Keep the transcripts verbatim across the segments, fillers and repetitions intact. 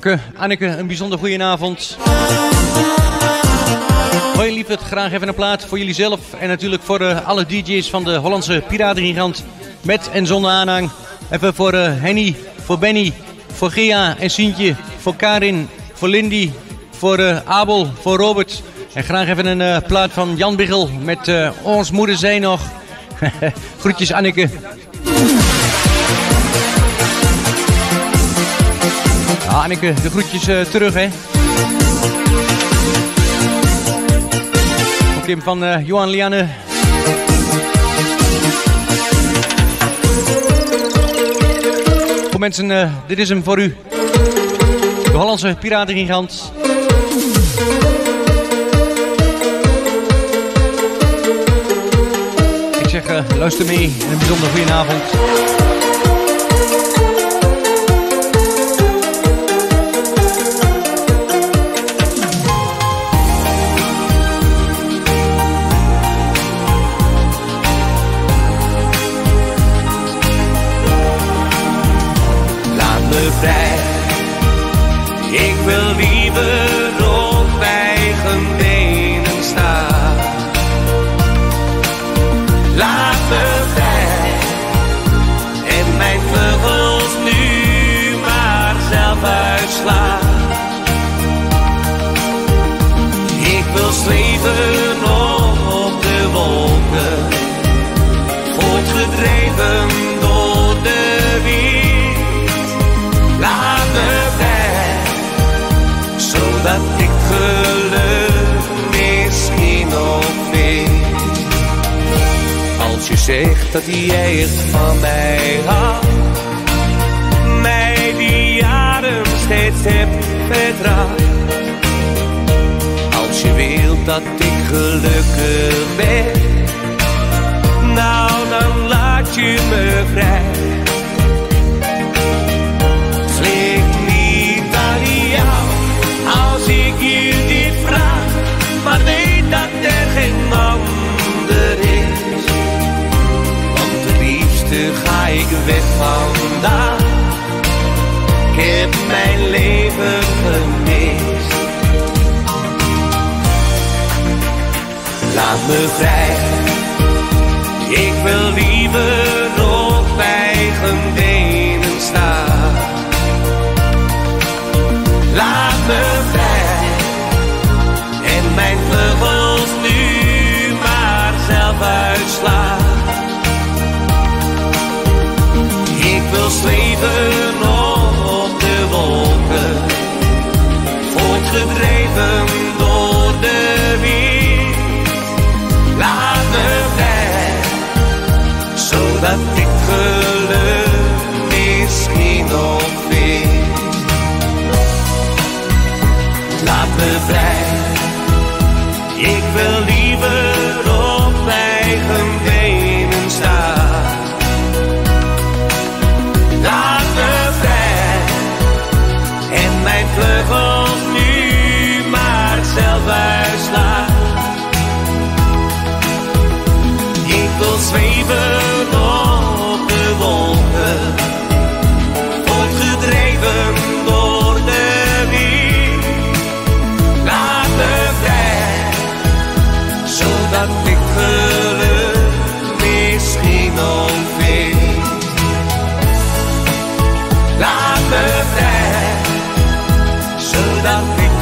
Anneke. Anneke, een bijzonder goede avond. Hoi lieverd, graag even een plaat voor jullie zelf. En natuurlijk voor uh, alle D J's van de Hollandse Piratengigant. Met en zonder aanhang. Even voor uh, Henny, voor Benny, voor Gia en Sientje. Voor Karin, voor Lindy, voor uh, Abel, voor Robert. En graag even een uh, plaat van Jan Biggel met uh, Ons Moeder Zij Nog. Groetjes Anneke. Ja, Anneke, de groetjes uh, terug hè. Ook Kim van uh, Johan Lianne. Voor mensen, uh, dit is hem voor u. De Hollandse Piratengigant. Ik zeg, uh, luister mee en een bijzonder goede avond. Vrij. Ik wil liever op eigen benen staan. Laat me vrij en mijn vleugels nu maar zelf uitslaan. Ik wil zweven op de wolken, voortgedreven door de wind. Laat me vrij, zodat ik geluk misschien nog vind. Als je zegt dat jij het van mij houdt, mij die jaren steeds hebt vertrouwd. Als je wilt dat ik gelukkig ben, nou dan laat je me vrij. Als ik je dit vraag, maar weet dat er geen ander is. Want het liefste ga ik weg vandaan. Ik heb mijn leven gemist. Laat me vrij. Ik wil liever op eigen benen staan. Laat me vrij en mijn vleugels nu maar zelf uitslaan. Ik wil zweven op de wolken, voortgedreven door de wind. Laat me vrij, zodat ik geluk misschien nog vind. Laat me vrij, ik wil liever op eigen benen staan. Laat me vrij en mijn vleugels nu maar zelf uitslaan. Ik wil zweven op de wolken, voortgedreven door de wind. Laat me vrij, zodat ik geluk misschien nog vind. Laat me vrij, zodat ik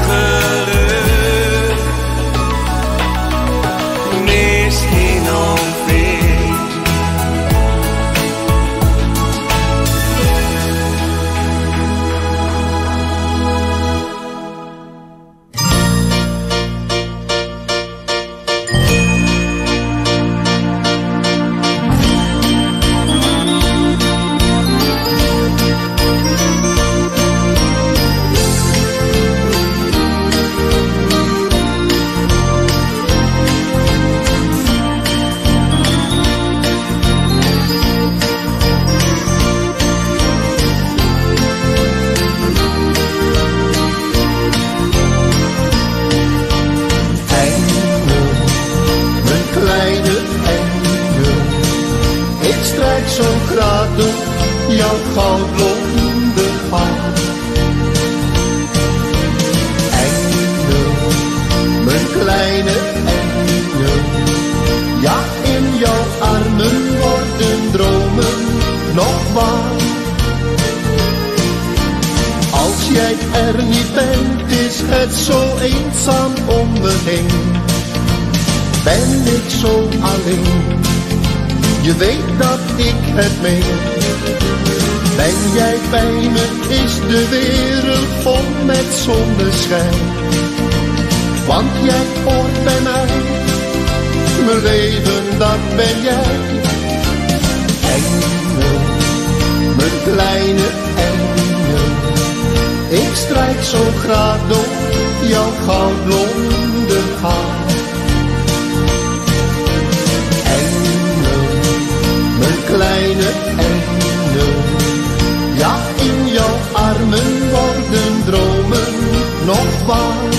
geluk misschien nog vind. het zo eenzaam om me heen? Ben ik zo alleen? Je weet dat ik het meen. Ben jij bij me, is de wereld vol met zonneschijn. Want jij hoort bij mij, mijn leven, dat ben jij. Engel, mijn kleine engel, ik strijk zo graag door jouw goudblonde haar. Engel, mijn kleine engel, ja, in jouw armen worden dromen nog waar.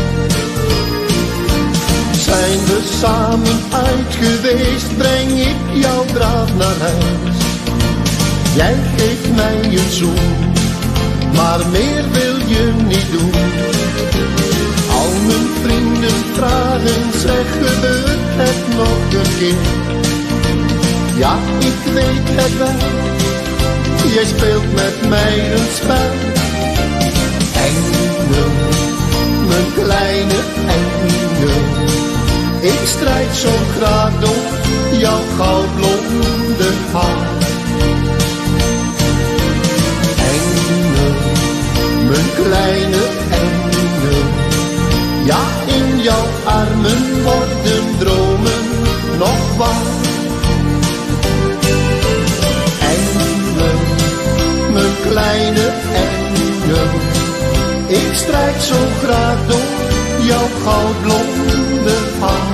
Zijn we samen uit geweest, breng ik jou braaf naar huis. Jij geeft mij een zoen, maar meer wil je niet doen. Al mijn vrienden vragen, zeg, gebeurt het nog een keer? Ja, ik weet het wel, jij speelt met mij een spel. Engel, mijn kleine engel, ik strijk zo graag door jouw goudblonde haar. Engel, mijn kleine engel, ja, in jouw armen worden dromen nog waar. Engel, mijn kleine engel, ik strijk zo graag door jouw goudblonde haar.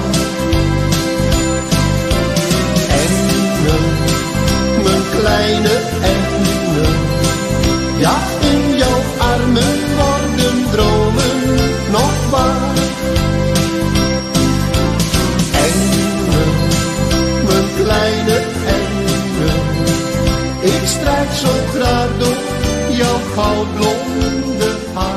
Engel, mijn kleine engel, ja, in jouw armen worden dromen nog waar. Engel, mijn kleine engel, ik strijk zo graag door jouw goudblonde haar.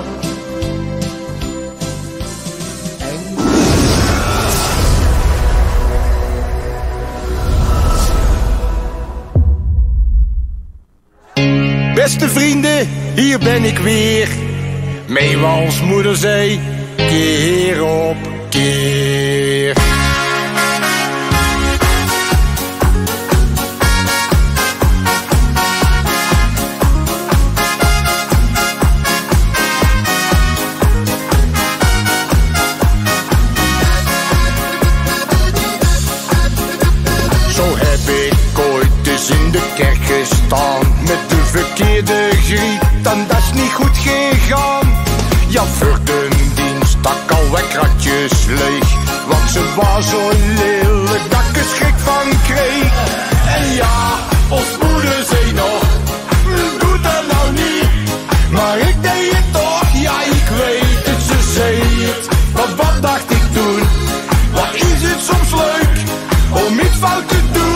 Beste vrienden, hier ben ik weer. Meewals moeder zei, keer op keer. Zo heb ik ooit eens in de kerk gestaan met de verkeerde griet, en dat is niet goed gegaan. Ja, voor de dienst stak al wat kratjes leeg, want ze was zo lelijk dat ik er schrik van kreeg. En ja, ons moeder zei nog, doe dat nou niet, maar ik deed het toch, ja, ik weet het, ze zei het. Maar wat dacht ik toen? Wat is het soms leuk om iets fout te doen?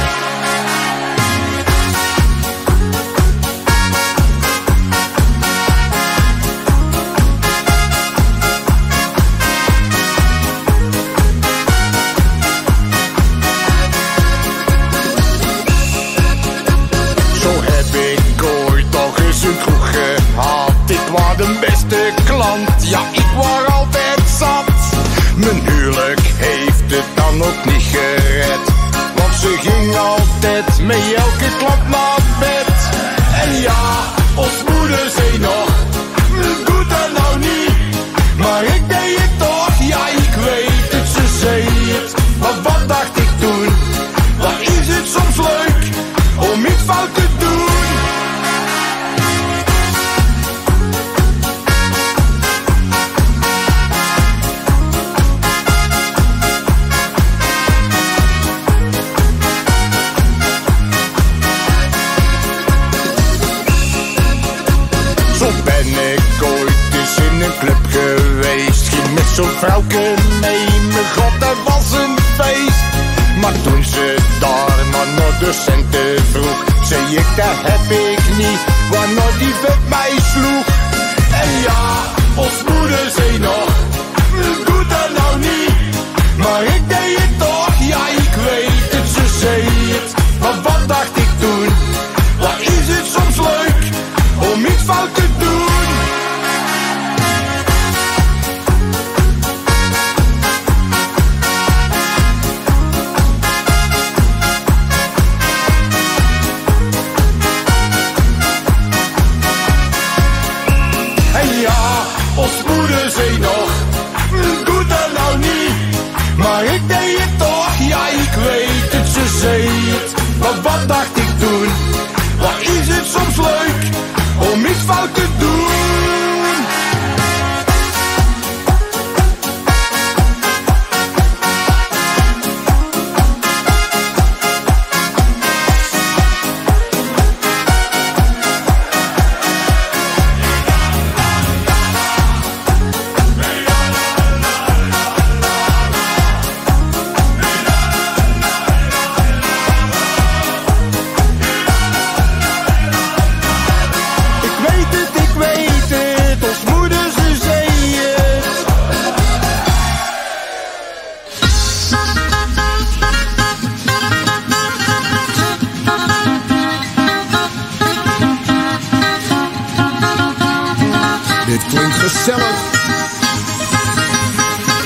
De beste klant, ja, ik was altijd zat. Mijn huwelijk heeft het dan ook niet gered, want ze ging altijd met elke klap naar bed. En ja, ons moeder zei nog, doe dat nou niet, maar ik deed het toch, ja, ik weet het, ze zei het. Maar wat dacht ik toen? Wat is het soms leuk om iets fout te doen? Zo'n vrouwke mee, mijn god, dat was een feest. Maar toen ze daar maar naar de centen vroeg, zei ik, dat heb ik niet, waarna die vet mij sloeg. En ja, ons moeder zei nog, doe dat nou niet, maar ik deed het toch, ja, ik weet het, ze zei het. Maar wat dacht ik toen? Wat is het soms leuk om iets fout te doen?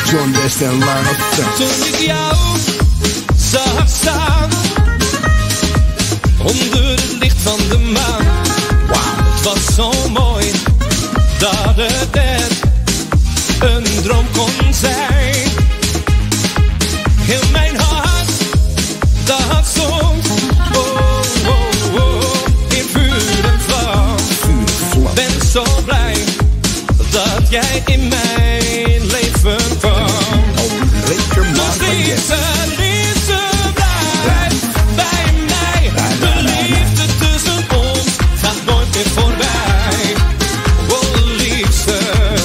John West en Line of Fame. Toen ik jou zag staan onder het licht van de maan. Wow. Het was zo mooi dat het net een droom kon zijn. Heel mijn hart, dat stond oh, oh, oh, in vuur en vlam. Ben zo blij dat jij in mijn leven kwam. Oh, lekker man van liefde, yes. liefde, blijf bij mij. De liefde tussen ons gaat nooit meer voorbij. Oh liefste,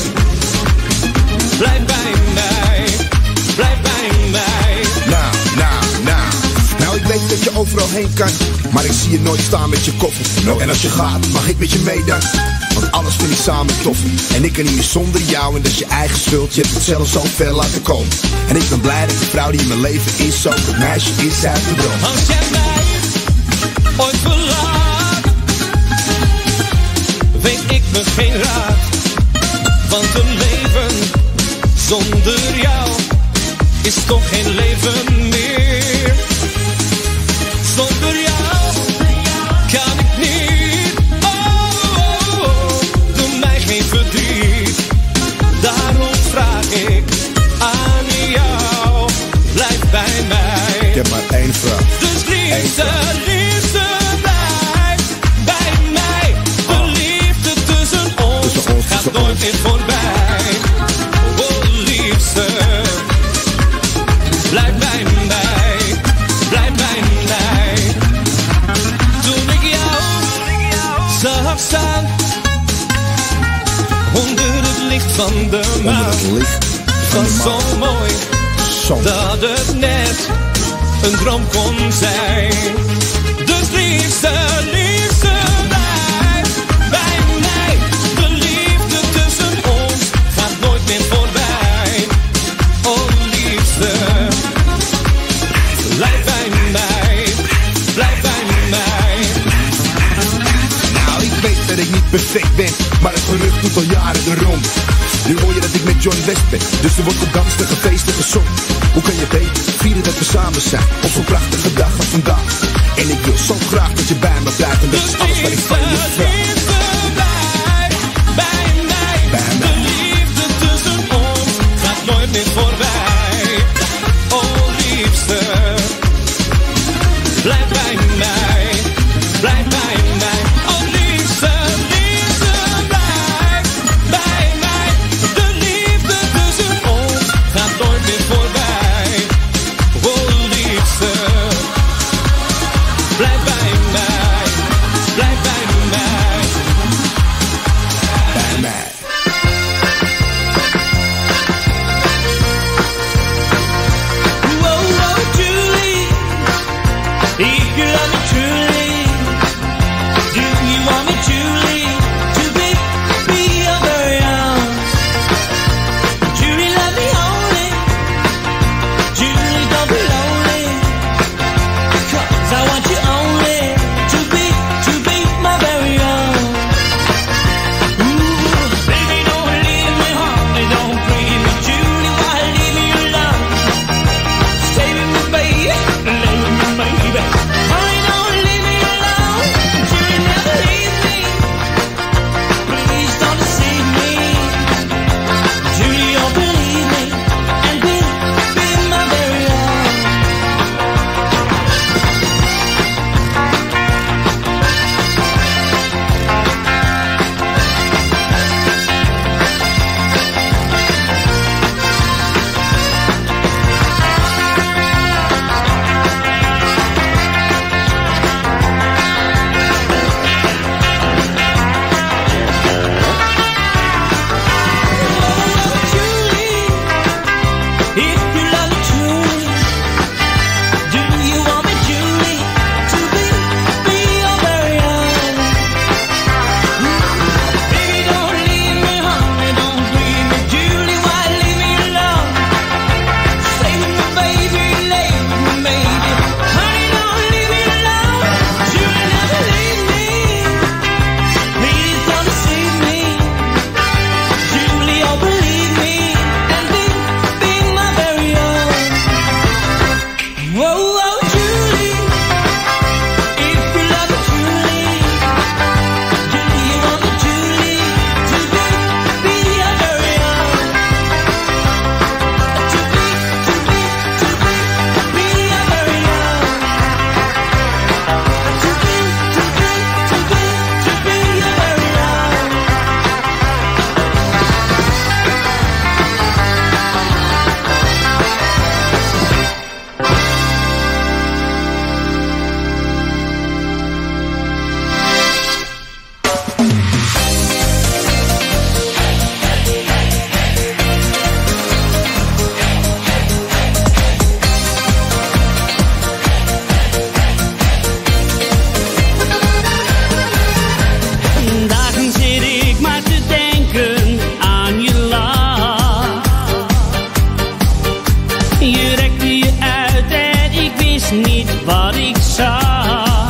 blijf bij mij, blijf bij mij. Nou, nou, nou. Nou, ik weet dat je overal heen kan, maar ik zie je nooit staan met je koffer. En als je gaat, mag ik met je mee dan? Want alles vind ik samen tof. En ik kan niet meer zonder jou en dat is je eigen schuld. Je hebt het zelf zo ver laten komen. En ik ben blij dat de vrouw die in mijn leven is ook het meisje is uit de droom. Als jij mij ooit verlaat, weet ik me geen raad. Want een leven zonder jou is toch geen leven meer. Zonder jou kan ik niet. Oh, oh, oh, doe mij geen verdriet. Daarom vraag ik aan jou, blijf bij mij. Ik heb maar één vrouw. Dus liefde, liefde, blijf bij mij. De liefde tussen ons, tussen ons gaat nooit meer voorbij. Oh liefste, blijf bij mij, blijf bij mij. Toen ik jou zag staan onder het licht van de maan. Onder het licht van was de maan. zo mooi Zo. dat het net een droom kon zijn. Dus liefste, liefste, blijf bij mij. De liefde tussen ons gaat nooit meer voorbij. Oh liefste, blijf bij mij, blijf bij mij. Nou, ik weet dat ik niet perfect ben, maar het gerucht doet al jaren de rond. Nu hoor je dat ik met Johnny West ben, dus er wordt gedanst en gefeest en gezongen. Hoe kan je weten, vieren dat we samen zijn, op zo'n prachtige dag als vandaag. En ik wil zo graag dat je bij me blijft, en dat is alles wat ik van je vraag. Liefde, blijf bij mij. Bij mij. De liefde tussen ons gaat nooit meer voorbij. Oh liefste, blijf bij mij, blijf bij mij. Oh liefste, liefste, blijf bij mij. De liefde tussen ons gaat nooit meer voorbij. Oh liefste, blijf bij mij, blijf bij mij. Bij mij. niet wat ik zag.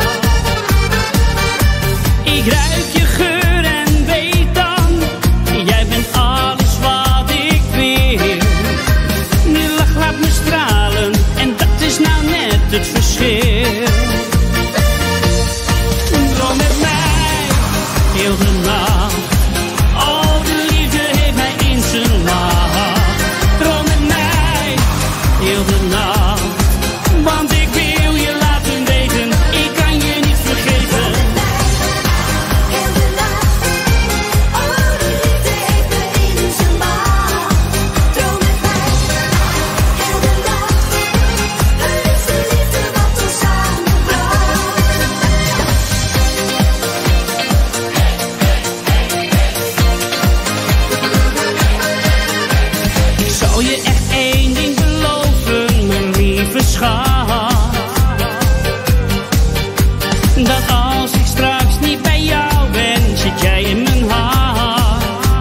Ik ruik je geur en weet dan, jij bent alles wat ik wil. Je lach laat me stralen en dat is nou net het verschil. Droom met mij, heel de nacht. Oh, de liefde heeft mij in zijn macht. Droom met mij, heel de nacht. Want ik wil je laten weten, ik kan je niet vergeten. Heel de nacht. Oh, de liefde heeft mij in zijn macht. Droom met mij, heel de nacht. Het is de liefde wat ons samenbracht. Ik zal je echt één ding beloven, mijn lieve schat. Dat als ik straks niet bij jou ben, zit jij in mijn hart.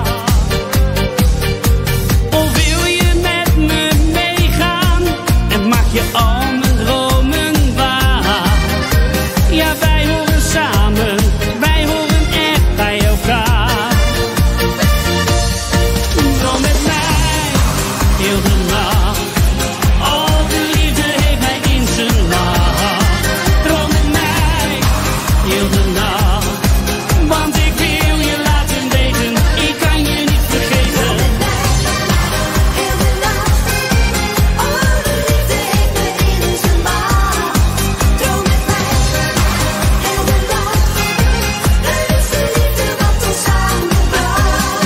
Of wil je met me meegaan en maak je al mijn dromen waar? Ja, wij horen samen, wij horen echt bij elkaar. Droom met mij, heel de nacht. Oh, de liefde heeft mij in zijn macht. Droom met mij, heel de nacht. Want ik wil je laten weten, ik kan je niet vergeten. Heel de nacht. Oh, de liefde heeft mij in zijn macht. Droom met mij, heel de nacht. Het is de liefde wat ons samenbracht.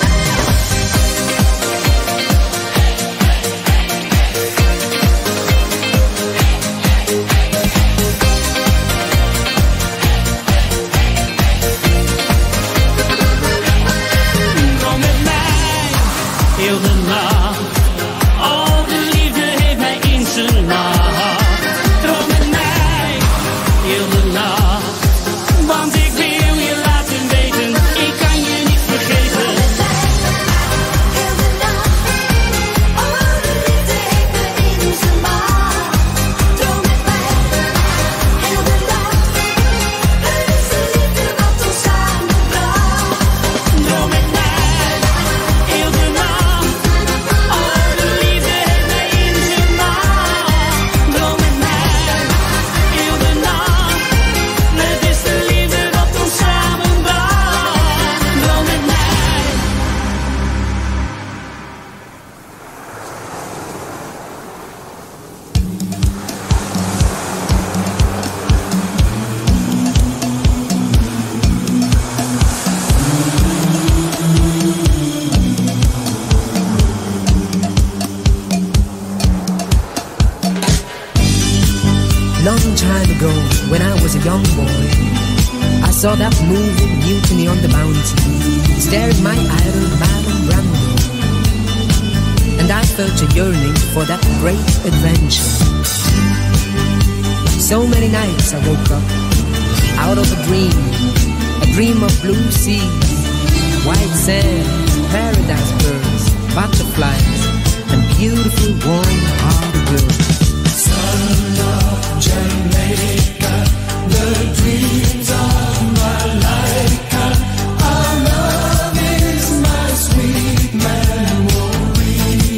Droom met mij, heel de nacht. Oh, de liefde heeft mij in zijn macht. Droom met mij, heel de nacht. Want ik wil je laten weten, ik kan je niet vergeten. Heel de nacht. Oh, de liefde heeft mij in zijn macht. Droom met mij, heel de nacht. Het is de liefde wat ons samenbracht. Droom met mij, heel de nacht. Oh, de liefde heeft mij in zijn macht. Droom met mij, heel de nacht. Het is de liefde wat ons samenbracht. Droom met mij. Long time ago, when I was a young boy, I saw that movie Mutiny on the Bounty, staring my idol Marlon Brando, and I felt a yearning for that great adventure. So many nights I woke up out of a dream, a dream of blue seas, white sand, paradise birds, butterflies, and beautiful warm-hearted girls. Jamaica, the dreams of my life. Our love is my sweet memory.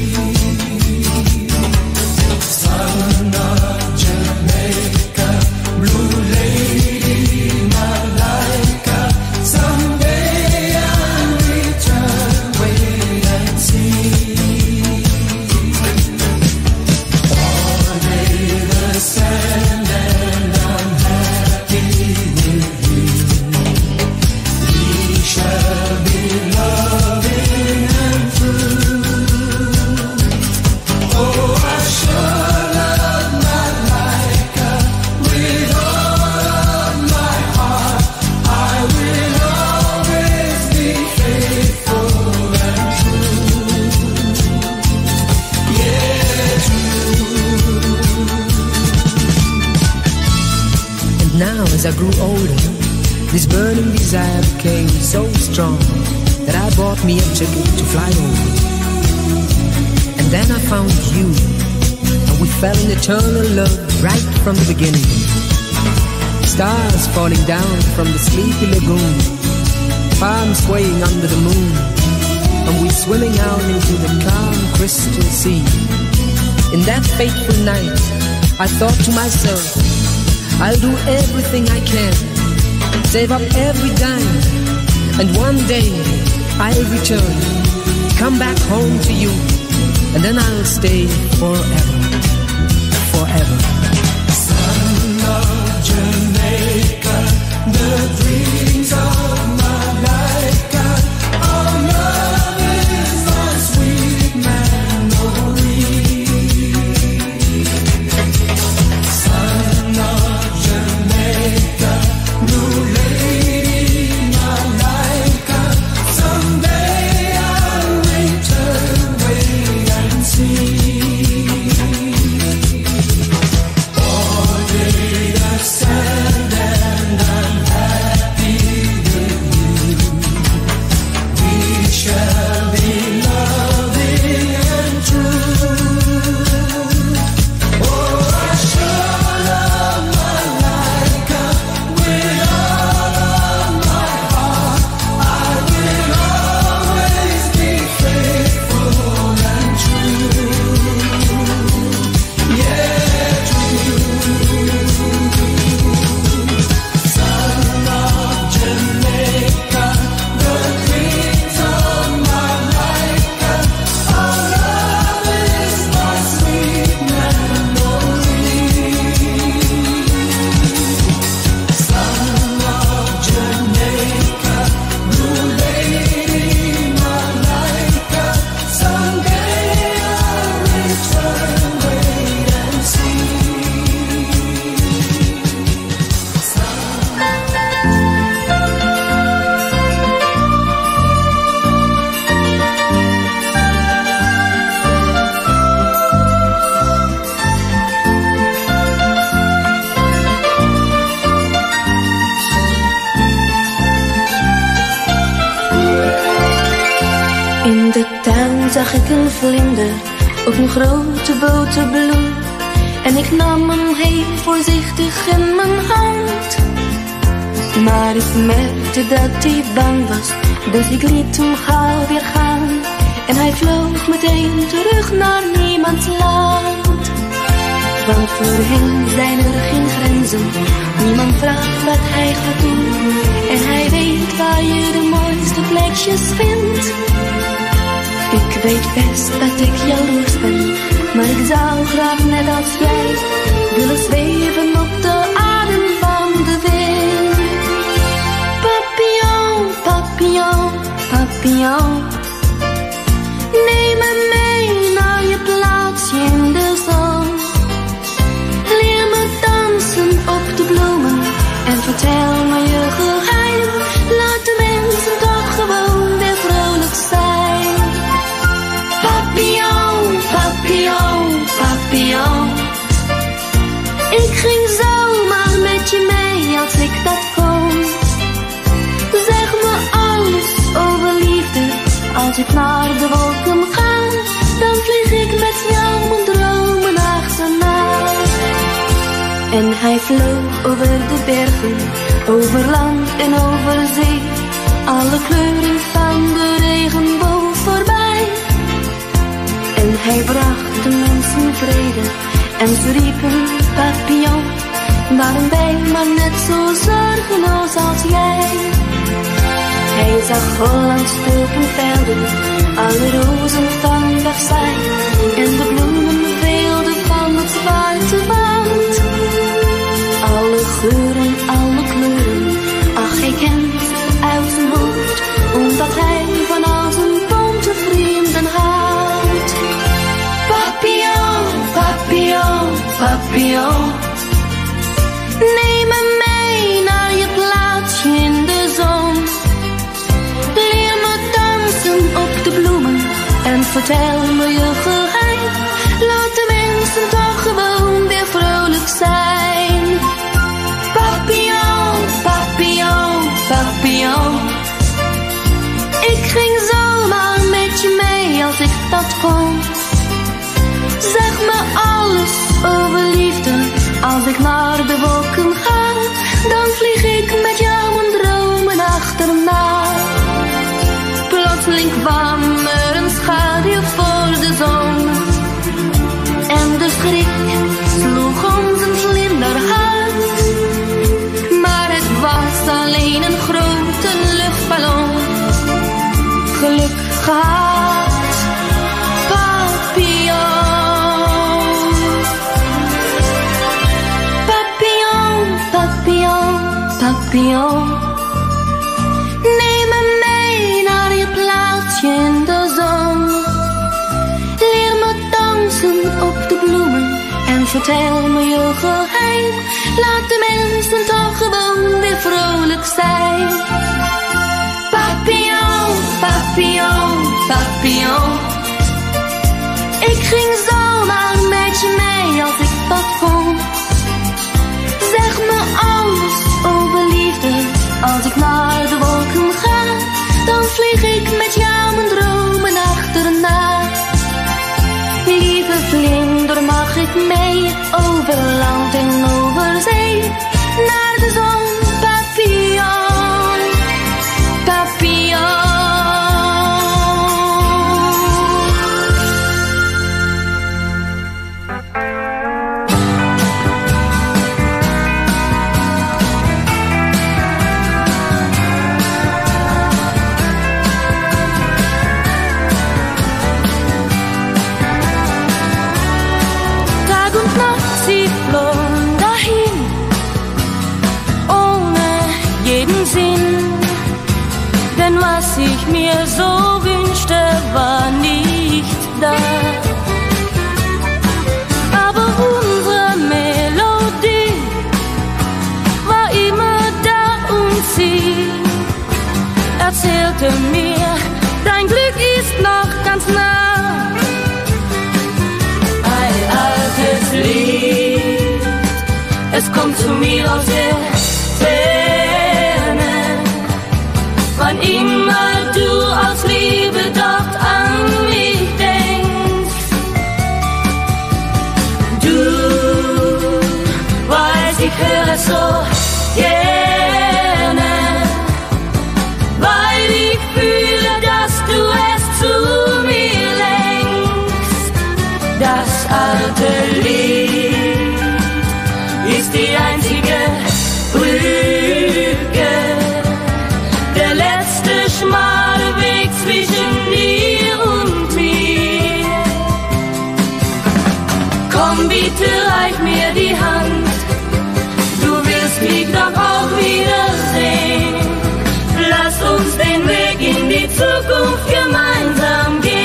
Son of Jamaica, blue lady, my like. Someday I'll return, wait and see. All day the sand and I'm happy with you. We shall be loving and true. Oh, I sure love my Laika with all of my heart. I will always be faithful and true. Yeah, true. And now as I grew older, this burning desire became so strong that I bought me a ticket to fly over. And then I found you, and we fell in eternal love right from the beginning. Stars falling down from the sleepy lagoon, palms swaying under the moon, and we swimming out into the calm crystal sea. In that fateful night, I thought to myself, I'll do everything I can, save up every dime, and one day I'll return, come back home to you, and then I'll stay forever, forever. Son of Jamaica, the dreams of my life, God, our love is my sweet memory. Son of Jamaica, new lady, my life, God, someday I'll return, wait and see. Zag ik een vlinder op een grote boterbloem en ik nam hem heel voorzichtig in mijn hand. Maar ik merkte dat hij bang was, dus ik liet hem gauw weer gaan en hij vloog meteen terug naar niemands land. Want voor hem zijn er geen grenzen, niemand vraagt wat hij gaat doen en hij weet waar je de mooiste plekjes vindt. Ik weet best dat ik jaloers ben, maar ik zou graag net als jij willen zweven op de adem van de wind. Papillon, papillon, papillon, neem me mee naar je plaatsje in de zon. Leer me dansen op de bloemen en vertel me je geheim. Laat de mensen toch gewoon weer vrolijk zijn. Papillon, papillon, papillon, ik ging zomaar met je mee als ik dat kon. Zeg me alles over liefde, als ik naar de wolken ga, dan vlieg ik met jou mijn dromen achterna. En hij vloog over de bergen, over land en over zee, alle kleuren van de regenboog voorbij. En hij bracht de mensen vrede en ze riepen papillon, waarom wij maar net zo zorgeloos als jij. Hij zag Hollands open velden, alle rozen van Versailles en de bloemen veelden van het zwarte wand. Alle geuren, alle kleuren, ach hij kent ze uit zijn hoofd, omdat hij van al zijn bonte vrienden houdt. Papillon, papillon, papillon, neem me mee naar je plaatsje in de zon. Leer me dansen op de bloemen en vertel me je geheim. Laat de mensen toch gewoon weer vrolijk zijn. Papillon, papillon, papillon, ik ging zomaar met je mee als ik dat kon. Zeg me alles over liefde. Als ik naar de wolken ga, dan vlieg ik met jou mijn dromen achterna. Plotseling kwam er een schaduw voor de zon. En de schrik sloeg ons een vlinder uit. Maar het was alleen een grote luchtballon. Geluk gehad, papillon. Papillon, papillon, papillon. Neem me mee naar je plaatsje in de zon. Leer me dansen op de bloemen en vertel me je geheim. Laat de mensen toch gewoon weer vrolijk zijn. Papillon, papillon, papillon. Ik ging zomaar met je mee als ik dat kon. Zeg me alles over liefde. Als ik naar de wolken ga, dan vlieg ik met jou mijn dromen achterna. Lieve vlinder, mag ik mee over land en over zee, naar de zon, papillon, papillon. Denn was ich mir so wünschte, war nicht da. Aber unsere Melodie war immer da und sie erzählte mir, dein Glück ist noch ganz nah. Ein altes Lied, es kommt zu mir aus der Ferne. Wann immer du aus Liebe dort an mich denkst, du weißt, ich höre es so gerne, weil ich fühle, dass du es zu mir lenkst. Das alte Lied ist die einzige Brücke, der letzte schmale Weg zwischen dir und mir. Komm bitte, reich mir die Hand, du wirst mich doch auch wiedersehen. Lass uns den Weg in die Zukunft gemeinsam gehen.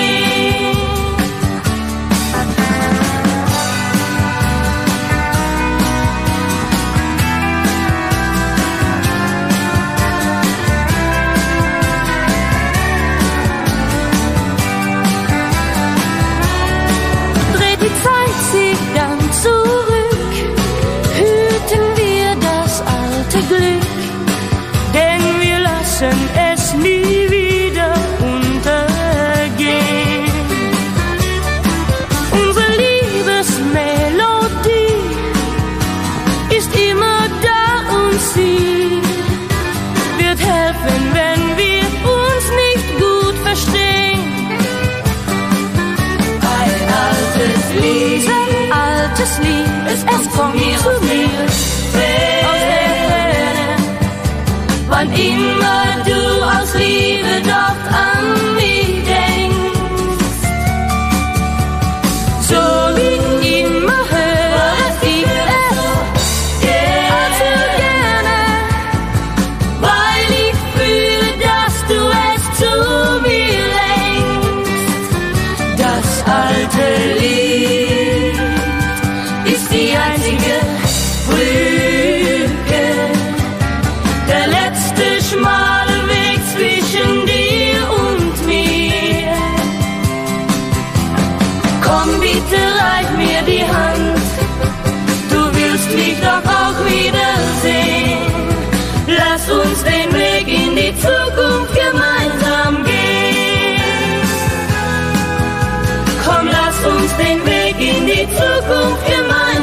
Es nie wieder untergehen. Unsere Liebesmelodie ist immer da und sie wird helfen, wenn wir uns nicht gut verstehen. Ein altes Lied, ein altes Lied, es, es kommt mir zu mir aus der Ferne. Wann immer du aus Liebe dort an mich denkst, so wie ich immer höre ich es allzu gerne, weil ich fühle, dass du es zu mir lenkst. Das alte Lied ist die einzige Brücke, der letzte schmale Weg zwischen dir und mir. Komm bitte, reich mir die Hand, du willst mich doch auch wiedersehen. Lass uns den Weg in die Zukunft gemeinsam gehen. Komm, lass uns den Weg in die Zukunft gemeinsam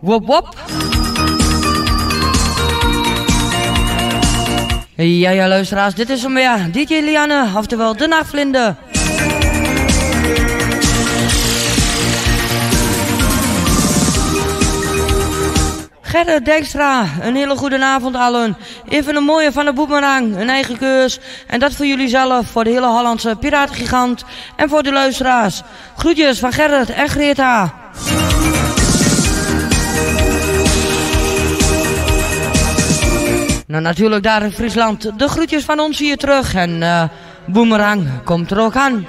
Wop wop. Ja, ja, luisteraars, dit is hem weer. D J Lianne, oftewel de Nachtvlinder. Gerrit Dijkstra, een hele goede avond allen. Even een mooie van de Boemerang, een eigen keus. En dat voor jullie zelf, voor de hele Hollandse Piratengigant. En voor de luisteraars. Groetjes van Gerrit en Greta. Nou, natuurlijk daar in Friesland. De groetjes van ons hier terug. En uh, Boemerang komt er ook aan.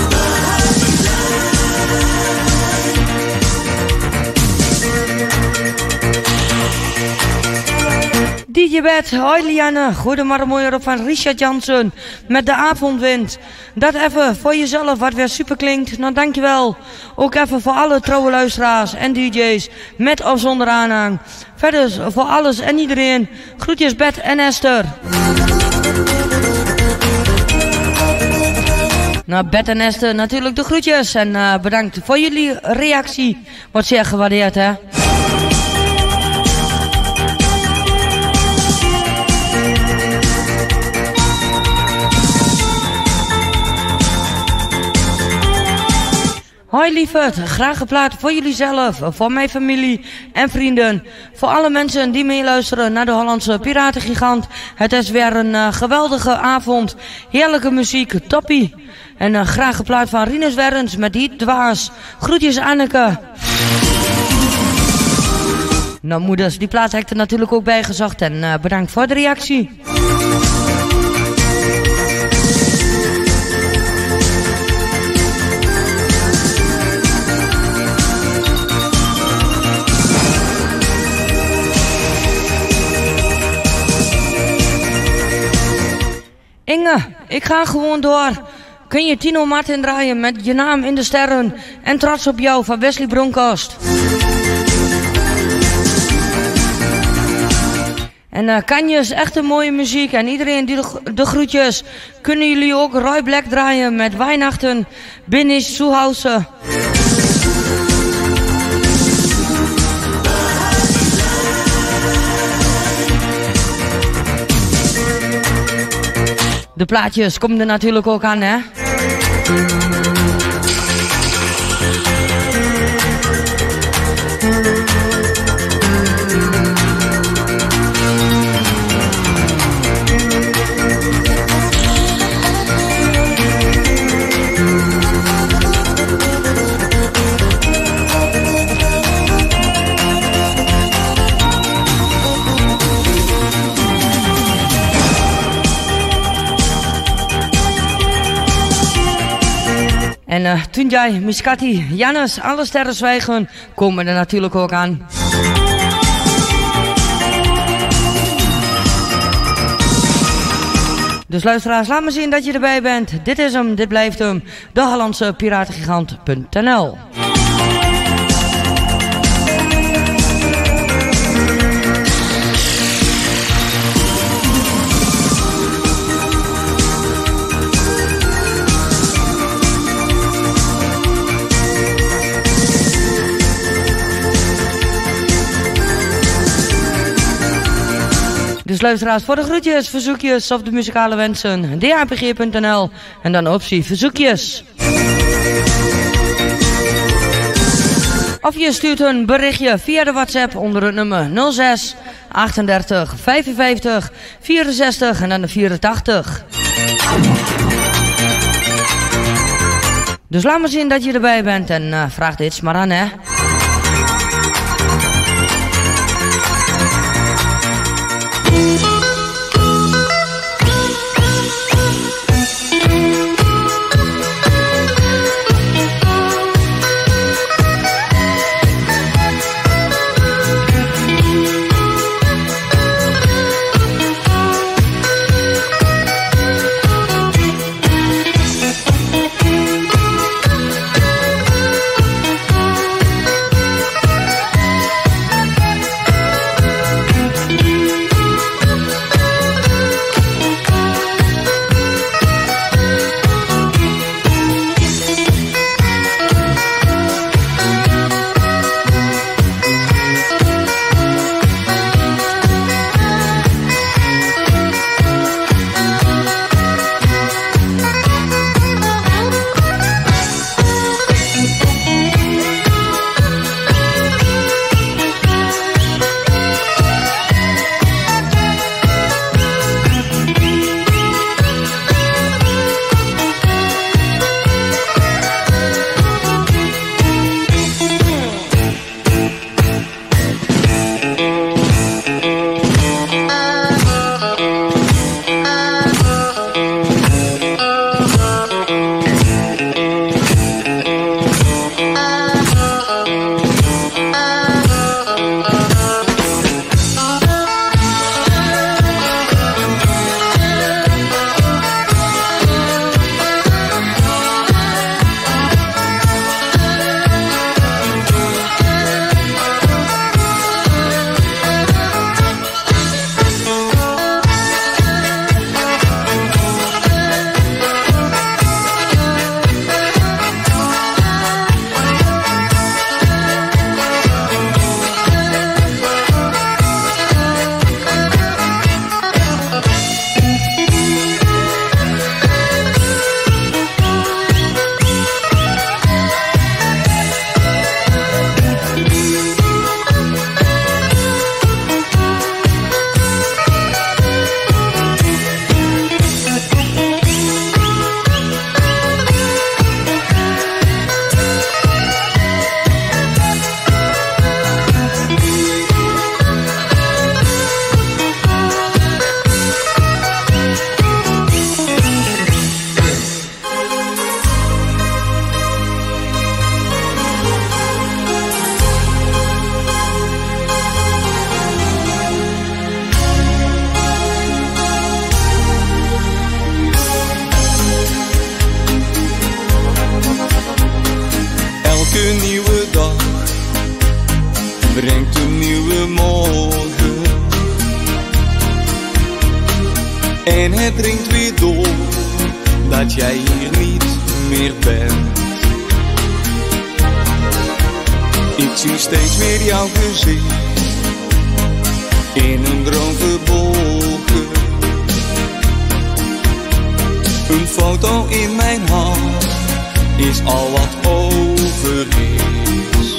D J Bert, hoi Lianne, goedemorgen mooier op van Richard Jansen met de avondwind. Dat even voor jezelf wat weer super klinkt, nou dankjewel. Ook even voor alle trouwe luisteraars en D J's met of zonder aanhang. Verder voor alles en iedereen, groetjes Bert en Esther. Nou Bert en Esther natuurlijk de groetjes en uh, bedankt voor jullie reactie. Wordt zeer gewaardeerd hè. Hoi lieverd, graag geplaatst voor jullie zelf, voor mijn familie en vrienden. Voor alle mensen die meeluisteren naar de Hollandse Piratengigant. Het is weer een uh, geweldige avond. Heerlijke muziek, toppie. En uh, graag geplaatst van Rinus Werns met die dwaas. Groetjes Anneke. Nou moeders, die plaats heb ik er natuurlijk ook bij gezocht. En uh, bedankt voor de reactie. Inge, ik ga gewoon door. Kun je Tino Martin draaien met Je naam in de sterren en Trots op jou van Wesley Bronkhorst. En uh, Kanjes, echt een mooie muziek en iedereen die de, de groetjes. Kunnen jullie ook Roy Black draaien met Weihnachten, Bin ich zu Hause. De plaatjes komen er natuurlijk ook aan, hè? En uh, Tunjai, Miskati, Jannes, alle sterren zwijgen, komen er natuurlijk ook aan. Dus luisteraars, laat me zien dat je erbij bent. Dit is hem, dit blijft hem. De Hollandse Piratengigant punt n l. Dus luisteraars, voor de groetjes, verzoekjes of de muzikale wensen, d a p g punt n l en dan optie verzoekjes. Of je stuurt een berichtje via de WhatsApp onder het nummer nul zes achtendertig vijfenvijftig vierenzestig en dan de vierentachtig. Dus laat me zien dat je erbij bent en uh, vraag dit maar aan, hè. brengt een nieuwe morgen. En het dringt weer door dat jij hier niet meer bent. Ik zie steeds weer jouw gezicht in een droom verborgen. Een foto in mijn hand is al wat over is.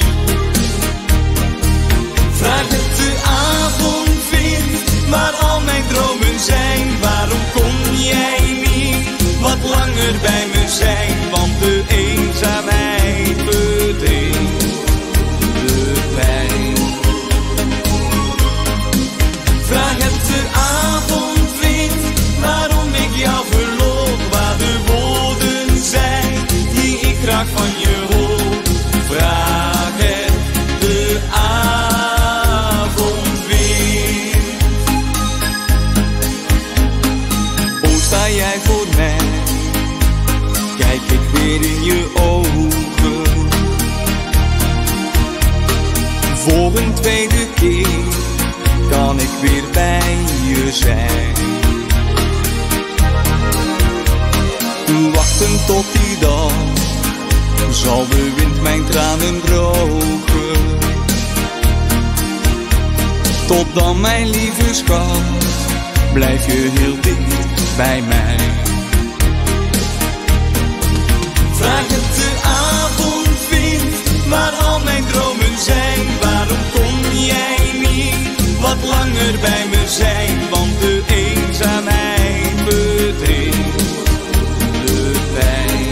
Vraag het de avondwind waar al mijn dromen zijn. Waarom kon jij niet wat langer bij me zijn? Want de eenzaamheid verdringt de pijn. Vraag het de avondwind waarom ik jou verloor. Waar de woorden zijn die ik graag van je hoor. Vraag het de avondwind. O, sta jij voor mij? Kijk ik weer in je ogen. Voor een tweede keer kan ik weer bij je zijn. Wachten tot die dag zal de wind mijn tranen drogen. Tot dan, mijn lieve schat, blijf je heel dicht bij mij. Vraag het de avondwind waar al mijn dromen zijn. Waarom kon jij niet wat langer bij me zijn? Want de eenzaamheid verdringt de pijn.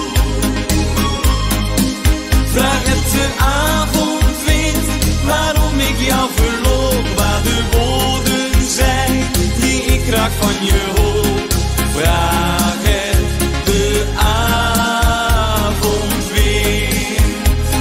Vraag het de avondwind waarom ik jou verloor. Waar de woorden zijn die ik graag van je hoor. Vraag het de avondwind.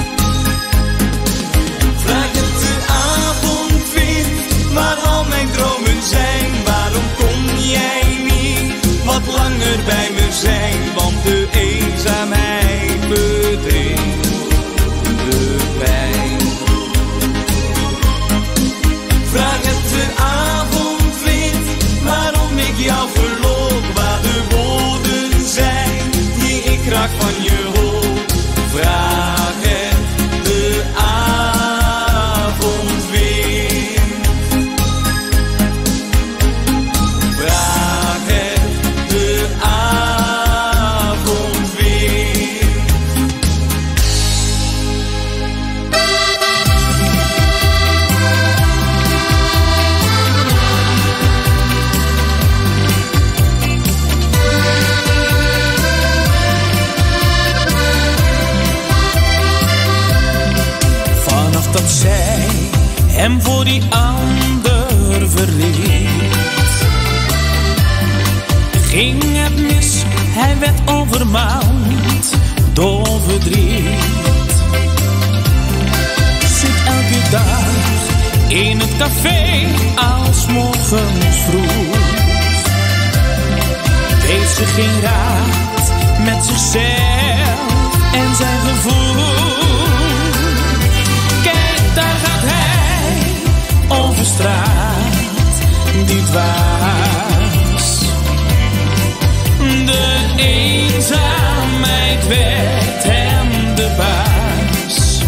Vraag het de avondwind waar al mijn dromen zijn. Waarom kon jij niet wat langer bij me zijn? Want de eenzaamheid verdringt de pijn. Vraag het de avondwind waarom ik jou verloor. Waar de woorden zijn die ik graag van je hoor. Vraag het de avondwind. Vraag het de avondwind. Vanaf dat zij hem voor die ander verliet, ging het mis, hij werd overmand door verdriet. Zit elke dag in het café als morgens vroeg. Weet ze geen raad met zichzelf en zijn gevoel. Kijk, daar gaat hij over straat die dwaas. De eenzaamheid werd hem de baas.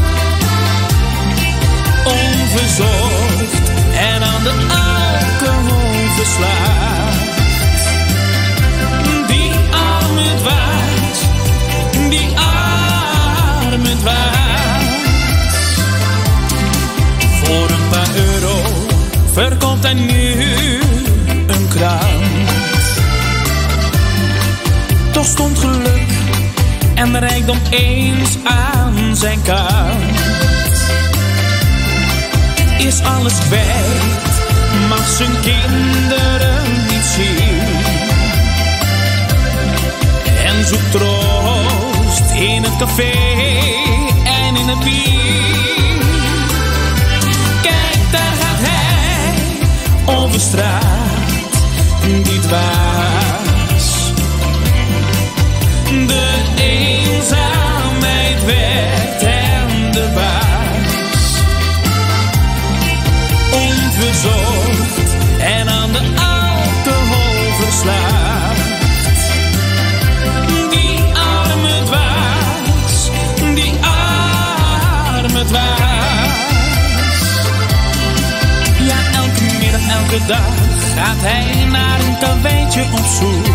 Onverzorgd en aan de alcohol verslaafd. Die arme dwaas, die arme dwaas. Voor een paar euro verkoopt hij nu een krant. Toch stond geluk en rijkdom eens aan zijn kant. Is alles kwijt, mag zijn kinderen niet zien. En zoekt troost in het café en in het bier. Kijk, daar gaat hij over straat, die dwaas. De eenzaamheid werd hem de baas. Elke dag gaat hij naar een karweitje op zoek.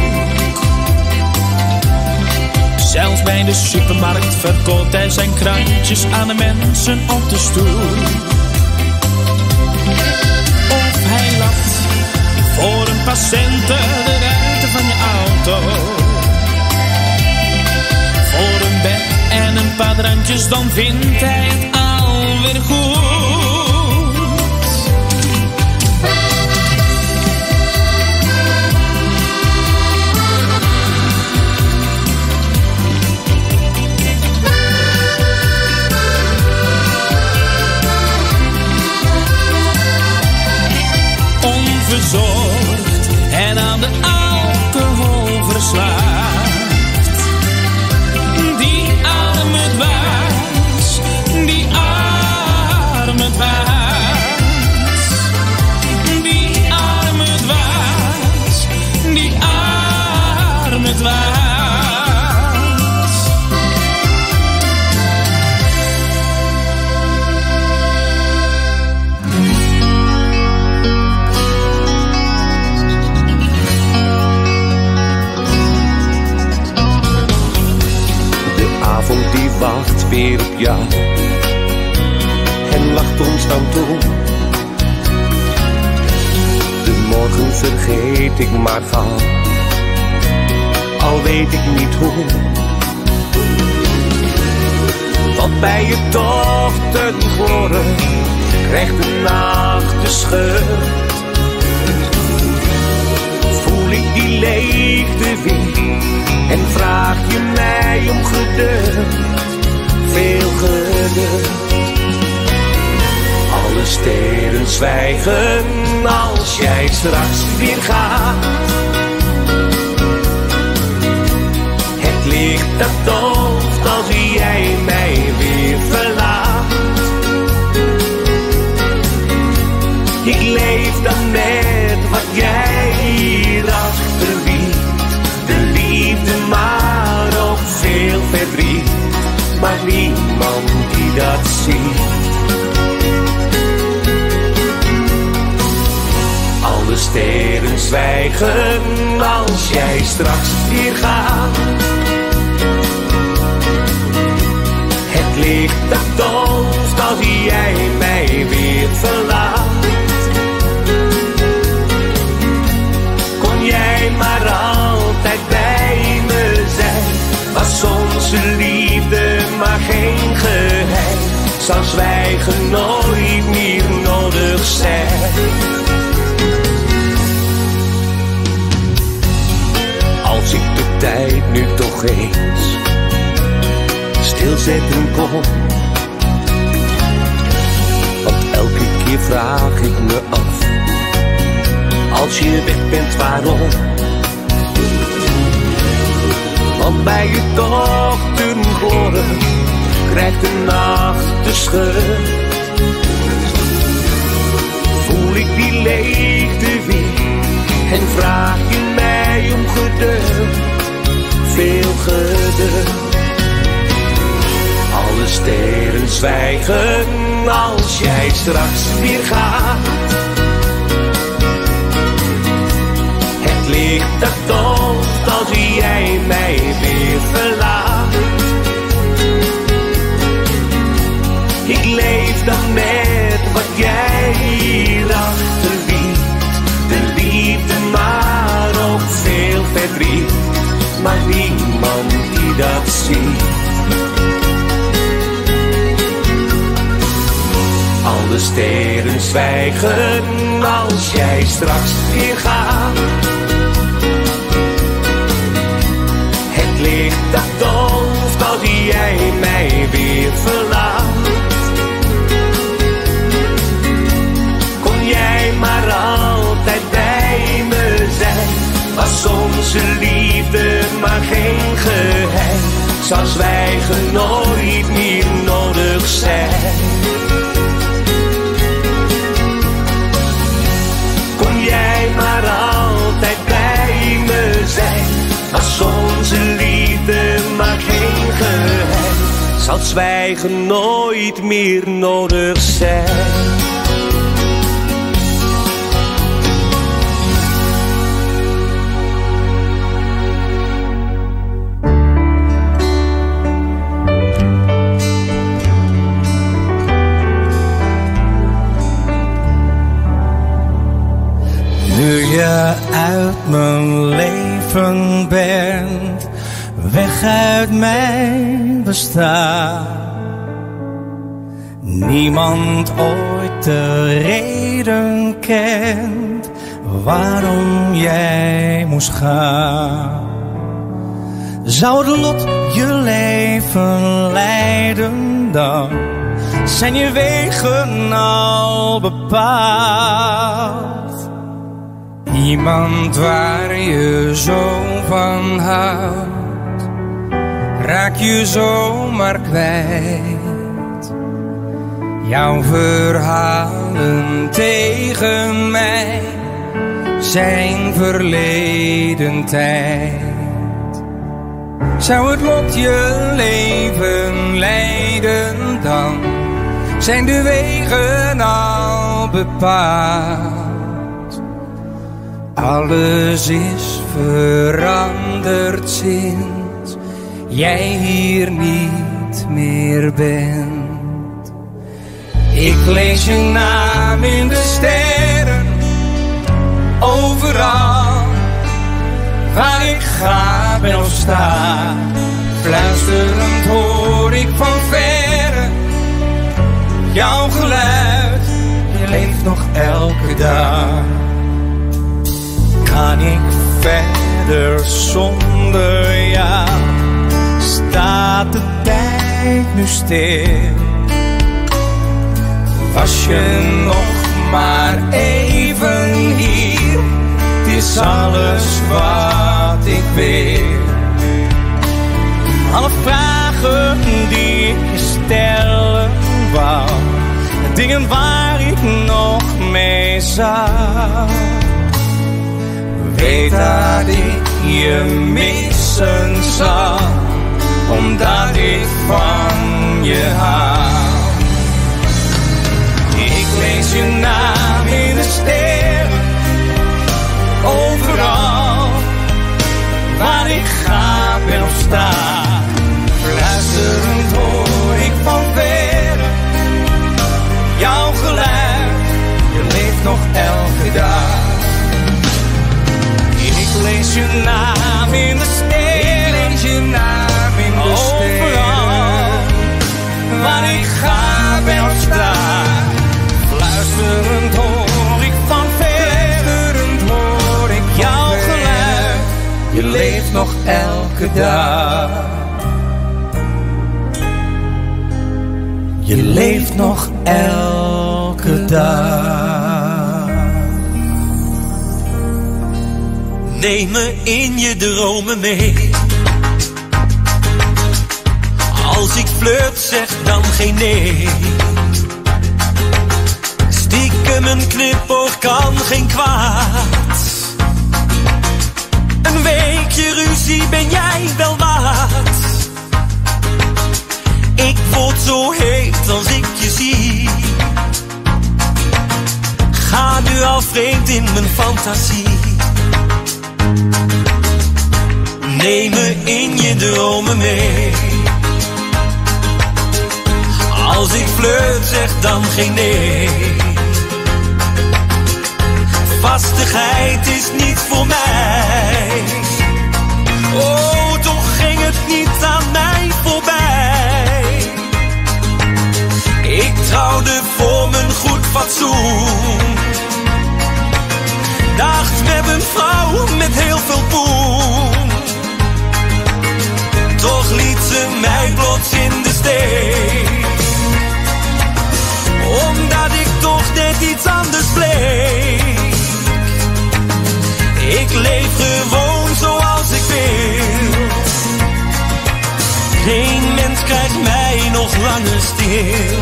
Zelfs bij de supermarkt verkoopt hij zijn krantjes aan de mensen op de stoel. Of hij lapt voor een patiënt de ruiten van je auto. Voor een bed en een paar drankjes, dan vindt hij het alweer goed. Onverzorgd en aan de alcohol verslaafd. Die arme dwaas, die arme dwaas. Die arme dwaas, die arme dwaas. Die wacht weer op jou en lacht ons dan toe. De morgen vergeet ik maar gauw, al weet ik niet hoe. Want bij je toch ten gloren krijgt de nacht de scheur. Voel ik die leegte weer en vraag je mij om geduld, veel geduld. Alle sterren zwijgen als jij straks weer gaat. Het licht dat dooft als jij mij weer verlaat. Ik leef dan met wat jij hier achterliet. De liefde, maar ook veel verdriet, maar niemand die dat ziet. Alle sterren zwijgen als jij straks weer gaat. Het licht dat dooft als jij mij weer verlaat. Kon jij maar altijd bij me zijn, was onze liefde maar geen geheim. Zou zwijgen nooit meer nodig zijn. Als ik de tijd nu toch eens stilzetten kon, want elke keer vraag ik me af, als je weg bent waarom. Want bij je dochter gloren krijgt de nacht de scheur. Voel ik die leegte weer en vraag je mij om geduld, veel geduld. Alle sterren zwijgen als jij straks weer gaat. Het licht dat dooft als jij mij weer verlaat. Ik leef dan met wat jij hier achterliet. De liefde, maar ook veel verdriet, maar niemand die dat ziet. Alle sterren zwijgen als jij straks weer gaat. Het licht dat dooft als jij mij weer verlaat. Kon jij maar altijd bij me zijn, was onze liefde maar geen geheim. Zou zwijgen nooit meer nodig zijn. Kon jij maar altijd bij me zijn, was onze liefde maar geen geheim. Zou zwijgen nooit meer nodig zijn. mijn leven bent, weg uit mijn bestaan. Niemand ooit de reden kent waarom jij moest gaan. Zou het lot je leven leiden, dan zijn je wegen al bepaald. Iemand waar je zo van houdt, raak je zomaar kwijt. Jouw verhalen tegen mij zijn verleden tijd. Zou het lot je leven leiden, dan zijn de wegen al bepaald. Alles is veranderd sinds jij hier niet meer bent. Ik lees je naam in de sterren, overal waar ik ga ben of sta. Fluisterend hoor ik van verre jouw geluid, je leeft nog elke dag. Kan ik verder zonder jou? Staat de tijd nu stil? Was je nog maar even hier? Het is alles wat ik wil. Alle vragen die ik je stellen wou, dingen waar ik nog mee zou. Weet dat ik je missen zal, omdat ik van je hou. Ik lees je naam in de sterren, overal waar ik ga ben of sta. Fluisterend hoor ik van verre jouw geluid, je leeft nog elke dag. Ik lees je naam in de sterren, lees je naam in de overal waar ik ga ben of sta. Fluisterend hoor ik van verre, hoor ik jouw geluid, je leeft nog elke dag. Je leeft nog elke dag. Neem me in je dromen mee. Als ik flirt, zeg dan geen nee. Stiekem een knipoog kan geen kwaad. Een weekje ruzie ben jij wel waard. Ik word zo heet als ik je zie. Ga nu al vreemd in mijn fantasie. Neem me in je dromen mee. Als ik flirt, zeg dan geen nee. Vastigheid is niet voor mij. Oh, toch ging het niet aan mij voorbij. Ik trouwde voor mijn goed fatsoen. Dacht met een vrouw met heel veel poen. Toch liet ze mij plots in de steek. Omdat ik toch net iets anders bleek. Ik leef gewoon zoals ik wil. Geen mens krijgt mij nog langer stil.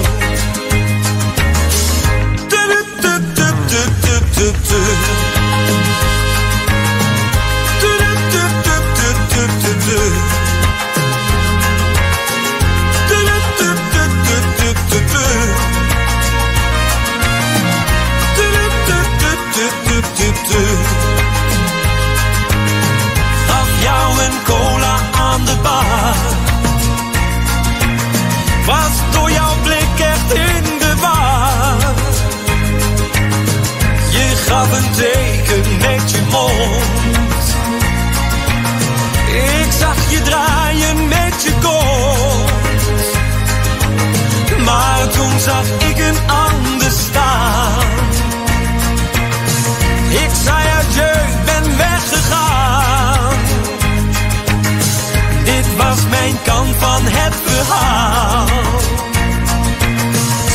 Gaf jou een cola aan de bar. Was door jouw blik echt in de war. Je gaf een teken met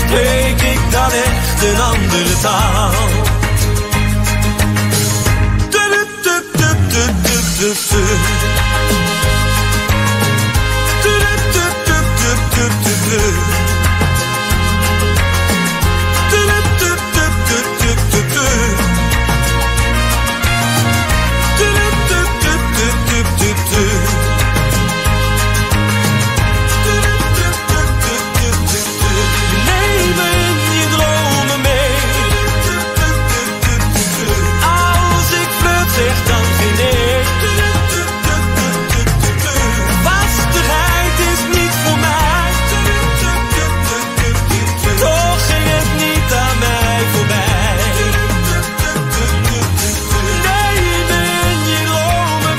spreek ik dan echt een andere taal. Neem me in je dromen mee. Als ik flirt, zeg dan geen nee. Vastigheid is niet voor mij. Toch ging het niet aan mij voorbij. Neem me in je dromen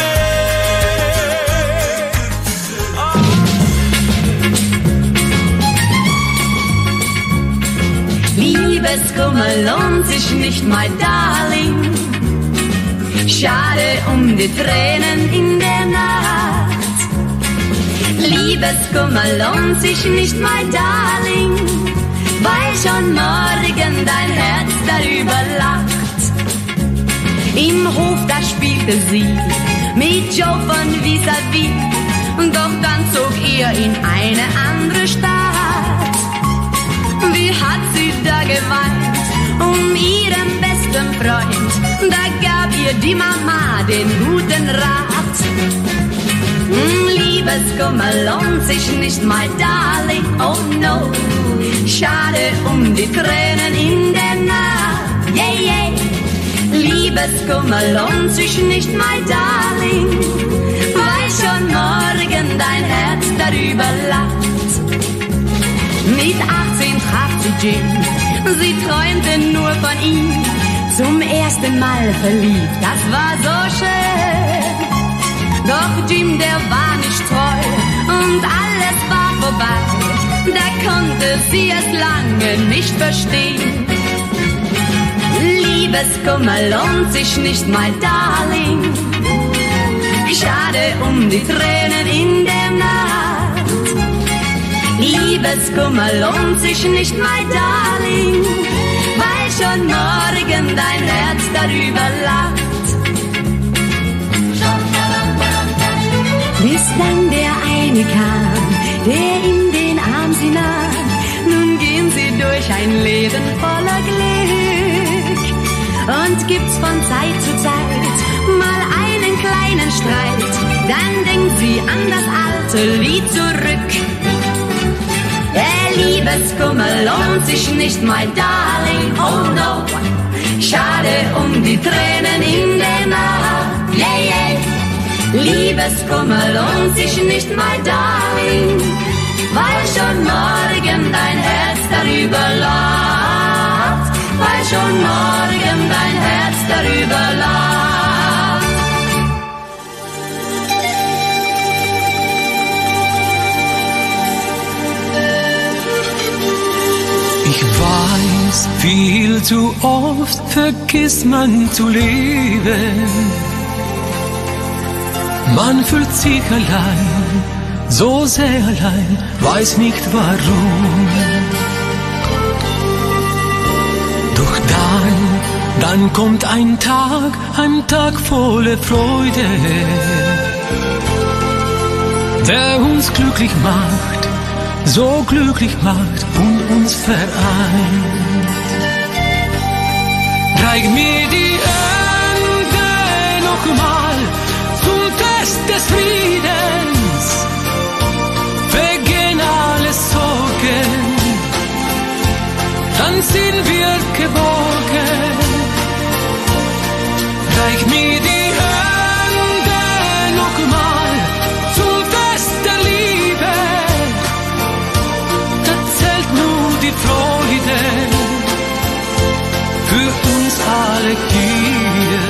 Liebeskummer lohnt sich nicht, my darling. Schade um die Tränen in der Nacht. Liebeskummer lohnt sich nicht, my darling, weil schon morgen dein Herz darüber lacht. Im Hof, da spielte sie mit Joe von Vis-a-vis, doch dann zog er in eine andere Stadt. Wie hat sie da geweint um ihren besten Freund? Da gab ihr die Mama den guten Rat. Hm, Liebeskummer lohnt sich nicht, my darling, oh no. Schade um die Tränen in der Nacht, yeah, yeah. Liebeskummer lohnt sich nicht, my darling, weil schon morgen dein Herz darüber lacht. Mit achtzehn traf sie Jim, sie träumte nur von ihm. Zum ersten Mal verliebt, das war so schön. Doch Jim, der war nicht treu und alles war vorbei. Da konnte sie es lange nicht verstehen. Liebeskummer lohnt sich nicht, my darling. Schade um die Tränen in der Nacht. Liebeskummer lohnt sich nicht, my darling, weil schon morgen dein Herz darüber lacht. Bis dann der eine kam, der in den Arm sie nahm. Nun gehen sie durch ein Leben voller Glück. Und gibt's von Zeit zu Zeit mal einen kleinen Streit, dann denkt sie an das alte Lied zurück. Der Liebeskummer lohnt sich nicht, my darling, oh no. Schade um die Tränen in der Nacht, yeah, yeah. Liebeskummer lohnt sich nicht, my darling, weil schon morgen dein Herz darüber lacht, weil schon morgen dein Herz darüber lacht. Ich weiß, viel zu oft vergisst man zu leben. Man fühlt sich allein, so sehr allein, weiß nicht warum. Doch dann, dann kommt ein Tag, ein Tag voller Freude, der uns glücklich macht, so glücklich macht und uns vereint. Reich mir die Hände nochmal zum Test des Friedens, vergehen alle Sorgen, dann sind wir geborgen. Reich mir die Hände nochmal zum Fest der Liebe, da zählt nur die Freude für uns alle hier.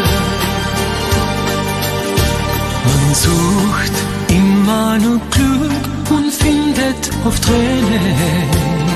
Man sucht immer nur Glück und findet oft Tränen,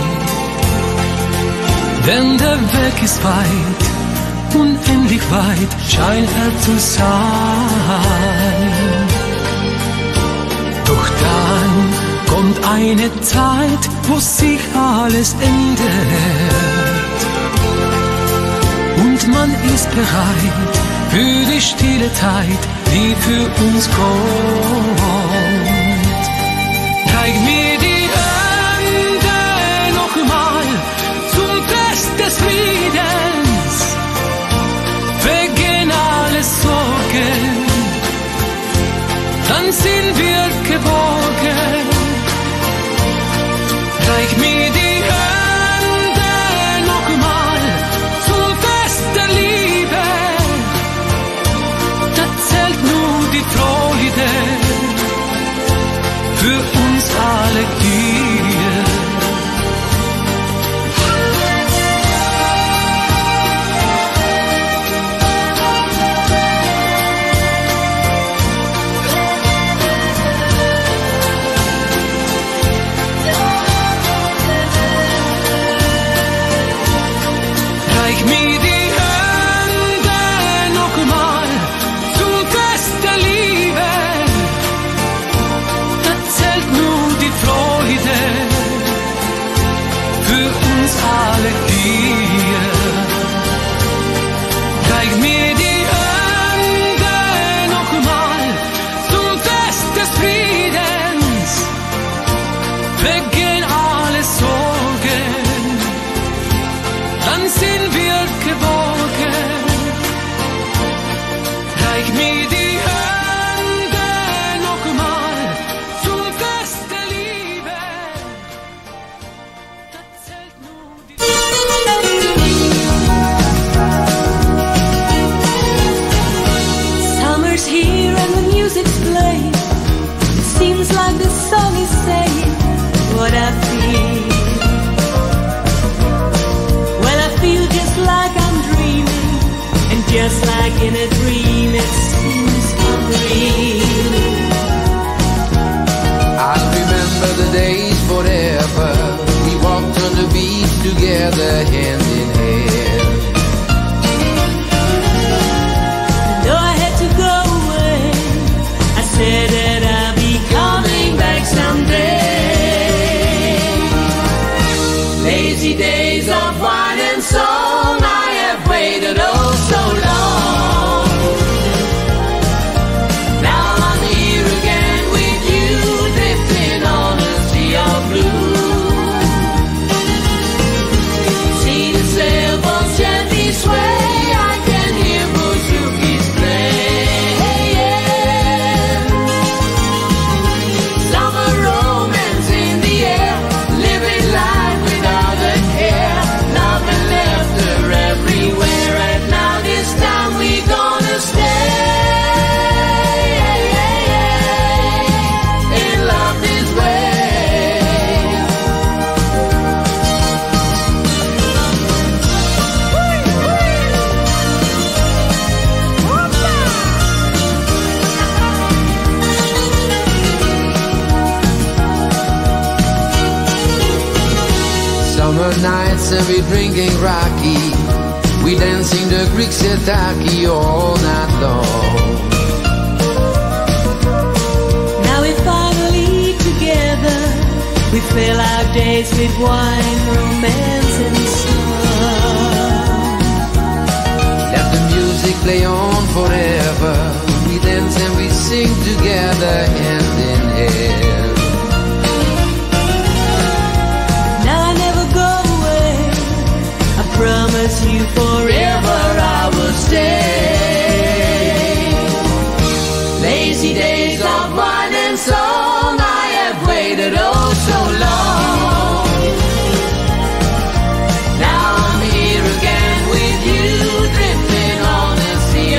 denn der Weg ist weit, unendlich weit scheint er zu sein. Doch dann, kommt eine Zeit, wo sich alles ändert. Und man ist bereit für die stille Zeit, die für uns kommt. Zeig mir die Hände nochmal zum Fest des Friedens. Vergehen alle Sorgen, dann sind wir geborgen. Zeig mir die Hände nochmal zum Fest der Liebe. Da zählt nur die Freude für uns alle hier. Zeig mir die Hände nochmal zum Fest der Liebe. Da zählt nur die Freude für uns alle hier. Zeig mir die Hände nochmal zum Fest des Friedens. Vergehen alle Sorgen, dann sind wir geborgen. Zeig mir die Hände nochmal zum Fest der Liebe. Da zählt nur die Summer's here and the music's playing. It seems like the song is saying what I feel. Well, I feel just like I'm dreaming, and just like in a dream, it seems unreal. I remember the days forever. We walked on the beach together, hand in hand. Though I had to go away, I said that I'll be coming back someday. Lazy days of wine and song, I have waited oh so long. Now I'm here again with you, drifting on a sea of blue. See the sailboats gently sway, I can hear bouzoukis playing. Summer romance in the air, living life without a care. Love and laughter everywhere, and now this time we gonna stay in love this way. Summer nights and we drinking raki. We dancing the Greek setaki all night long. Now we're finally together. We fill our days with wine, romance, and song. Let the music play on forever. We dance and we sing together, hand in hand. Now I never go away. I promise you forever I will stay. Lazy days of wine and song, I have waited oh so long. Now I'm here again with you, drifting on a sea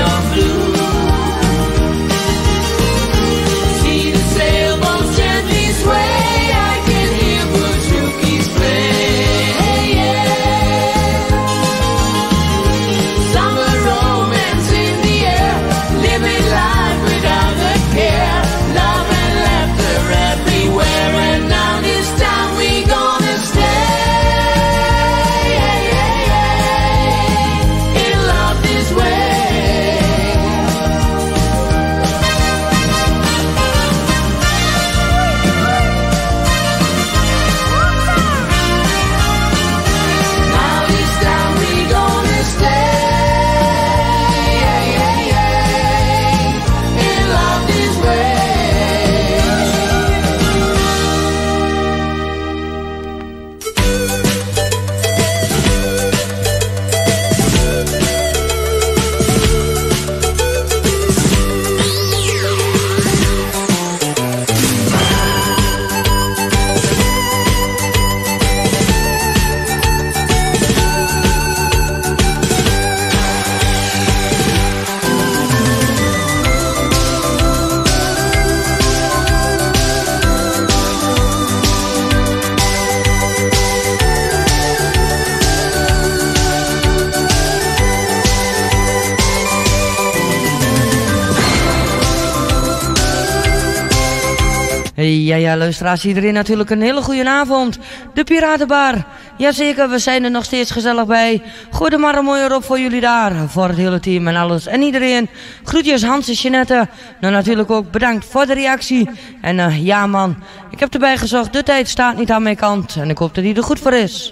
Ja, ja, luisteraars, iedereen natuurlijk een hele goede avond. De Piratenbar. Jazeker, we zijn er nog steeds gezellig bij. Goedemorgen, mooi erop voor jullie daar. Voor het hele team en alles. En iedereen. Groetjes, Hans en Jeanette. Nou, natuurlijk ook bedankt voor de reactie. En uh, ja, man. Ik heb erbij gezocht, de tijd staat niet aan mijn kant. En ik hoop dat hij er goed voor is.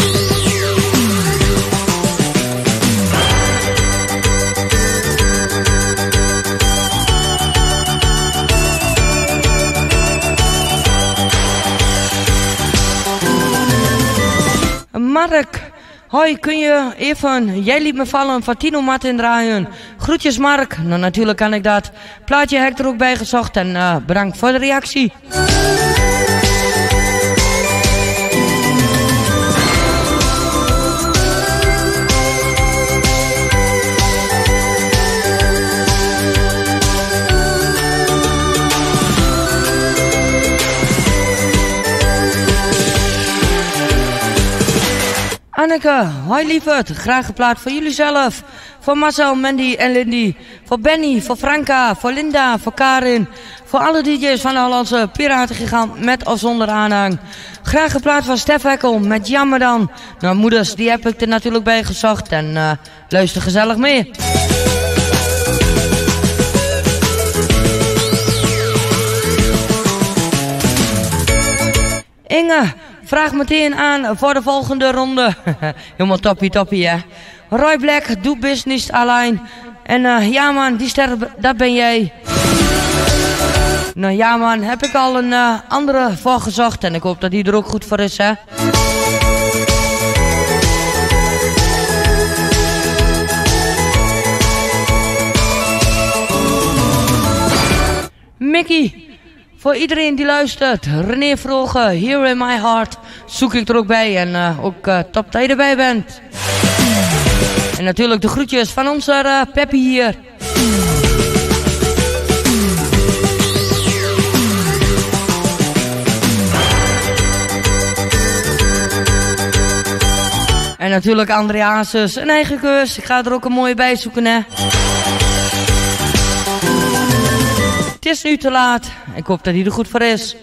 Mark, hoi, kun je even, jij liet me vallen, van Tino Martin draaien. Groetjes Mark, nou natuurlijk kan ik dat. Plaatje heb ik er ook bij gezocht en uh, bedankt voor de reactie. Anneke, hoi lieverd, graag geplaatst voor jullie zelf. Voor Marcel, Mandy en Lindy. Voor Benny, voor Franka, voor Linda, voor Karin. Voor alle D J's van de Hollandse Piratengigant met of zonder aanhang. Graag geplaatst voor Stef Hekkel met Jammer dan. Nou moeders, die heb ik er natuurlijk bij gezocht en uh, luister gezellig mee. Inge, vraag meteen aan voor de volgende ronde. Helemaal toppie toppie hè. Roy Black, doe business alleen. En uh, ja man, die ster, dat ben jij. Nou ja man, heb ik al een uh, andere voor gezocht. En ik hoop dat die er ook goed voor is hè. Mickey. Voor iedereen die luistert, René Vroge, Here in My Heart, zoek ik er ook bij en uh, ook uh, top dat je erbij bent. En natuurlijk de groetjes van onze uh, Peppy hier. En natuurlijk Andreasus, een eigen keus, ik ga er ook een mooie bij zoeken hè. Het is nu te laat. Ik hoop dat hij er goed voor is.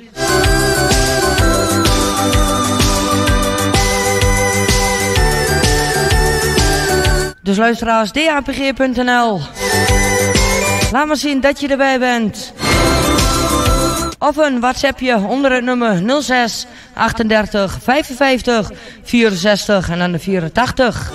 Dus luisteraars, d a p g punt n l. Laat maar zien dat je erbij bent. Of een WhatsAppje onder het nummer nul zes achtendertig vijfenvijftig vierenzestig en dan de vierentachtig.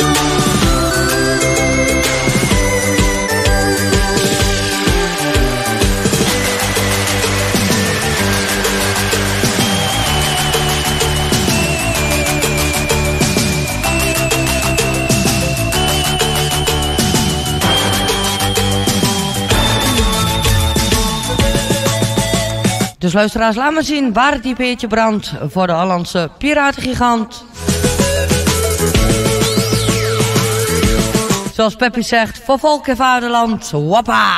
Dus luisteraars, laat maar zien waar het typeetje brandt voor de Hollandse Piratengigant. Zoals Peppy zegt, voor volk en vaderland, wappa!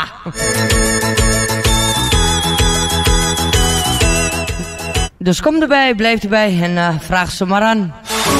Dus kom erbij, blijf erbij en uh, vraag ze maar aan.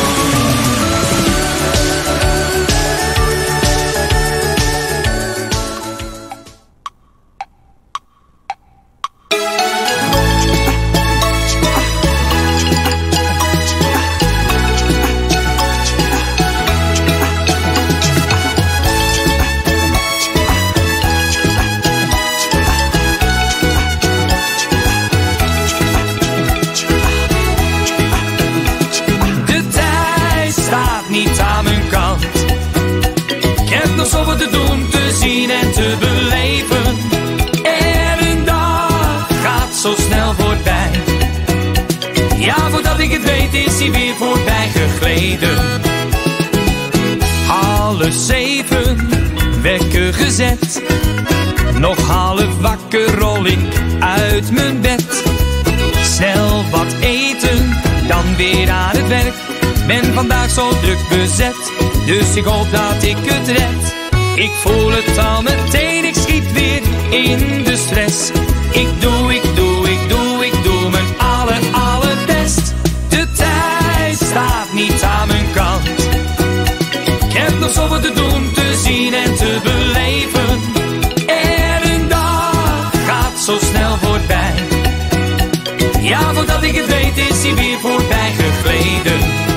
Zoveel te doen, te zien en te beleven. En een dag gaat zo snel voorbij. Ja, voordat ik het weet is hij weer voorbij gegleden. Half zeven, wekker gezet. Nog half wakker rol ik uit mijn bed. Snel wat eten, dan weer aan het werk. Ben vandaag zo druk bezet, dus ik hoop dat ik het red. Ik voel het al meteen, ik schiet weer in de stress. Ik doe, ik doe, ik doe, ik doe mijn aller, allerbest. De tijd staat niet aan mijn kant. Ik heb nog zoveel te doen, te zien en te beleven. En een dag gaat zo snel voorbij. voordat ik het weet is hij weer voorbij gegleden.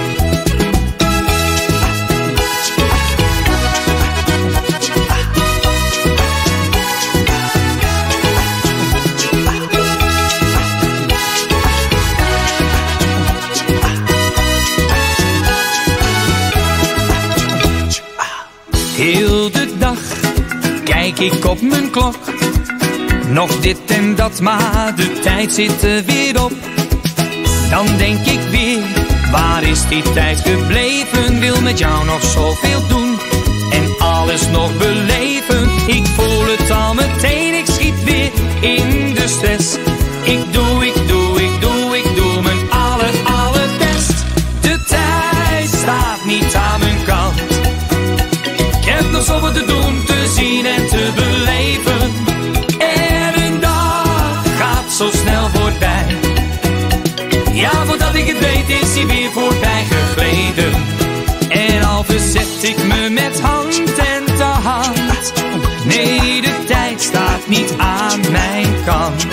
Heel de dag kijk ik op mijn klok. Nog dit en dat, maar de tijd zit er weer op. Dan denk ik weer, waar is die tijd gebleven? Wil met jou nog zoveel doen en alles nog beleven. Ik voel het al meteen, ik schiet weer in de stress. Ik doe, ik doe, ik doe, ik doe mijn aller, allerbest. De tijd staat niet aan mijn kant. Ik heb nog zoveel te doen, te zien en te beleven. En een dag gaat zo snel voorbij. Ja, voordat ik het weet is hij weer voorbij gegleden. En al verzet ik me met hand en te hand. Nee, de tijd staat niet aan mijn kant.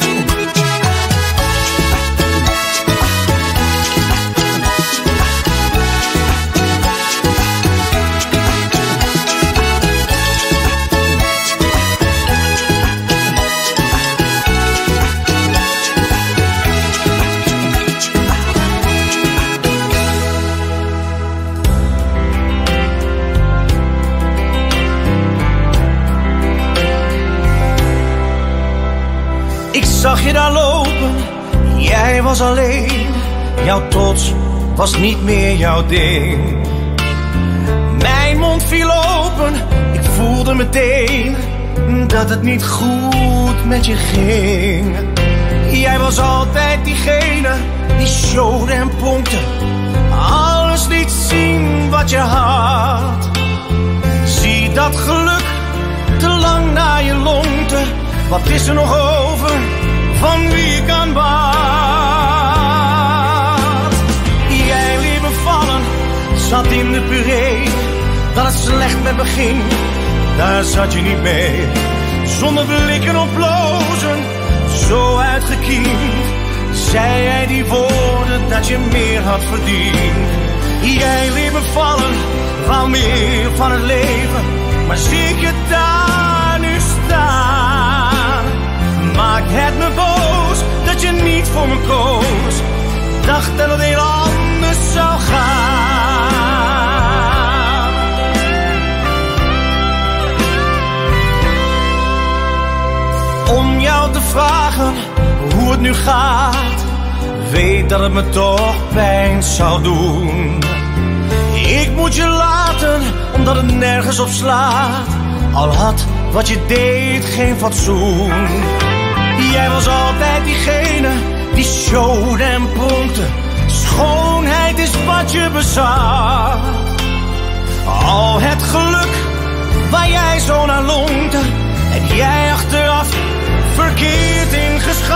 Zag je daar lopen, jij was alleen. Jouw trots was niet meer jouw ding. Mijn mond viel open, ik voelde meteen dat het niet goed met je ging. Jij was altijd diegene die showde en pompte. Alles liet zien wat je had. Zie dat geluk te lang naar je longte. Wat is er nog over van wie ik aan bad? Jij liet me vallen, zat in de puree. Dat het slecht met me ging, daar zat je niet mee. Zonder blikken of blozen, zo uitgekiend, zei jij die woorden dat je meer had verdiend. Jij liet me vallen, wou meer van het leven. Maar zie ik je daar nu staan, maakt het me boos dat je niet voor me koos. Dacht dat het heel anders zou gaan. Om jou te vragen hoe het nu gaat, weet dat het me toch pijn zou doen. Ik moet je laten, omdat het nergens op slaat. Al had wat je deed geen fatsoen. Jij was altijd diegene die showde en pronkte. Schoonheid is wat je bezat. Al het geluk waar jij zo naar longte, en jij achteraf verkeerd ingeschat.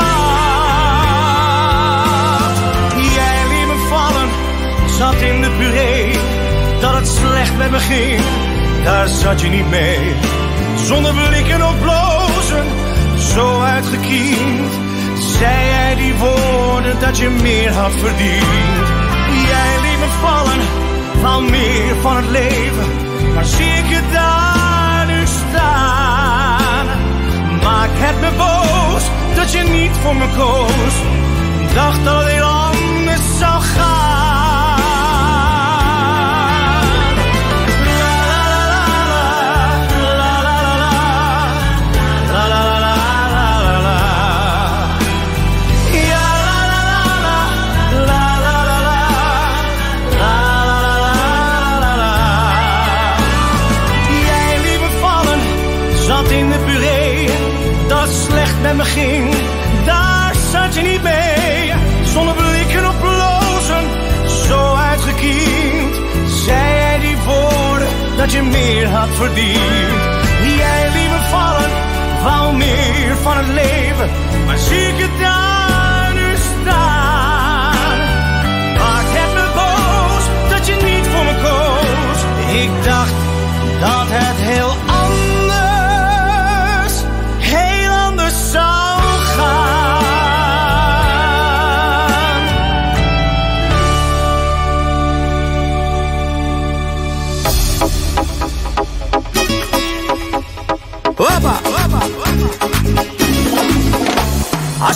Jij liet me vallen, zat in de puree. Dat het slecht met me ging, daar zat je niet mee. Zonder blikken of blozen, zo uitgekiend, zei jij die woorden dat je meer had verdiend. Jij liet me vallen, wou meer van het leven. Maar zie ik je daar nu staan, maakt het me boos dat je niet voor me koos. Dacht dat het heel anders zou gaan. Met me ging, daar zat je niet mee. Zonder blikken op blozen, zo uitgekiend, zei jij die woorden dat je meer had verdiend. Jij liet me vallen, wou meer van het leven. Maar zie ik je daar nu staan, maakt het me boos dat je niet voor me koos. Ik dacht dat het heel anders zou gaan.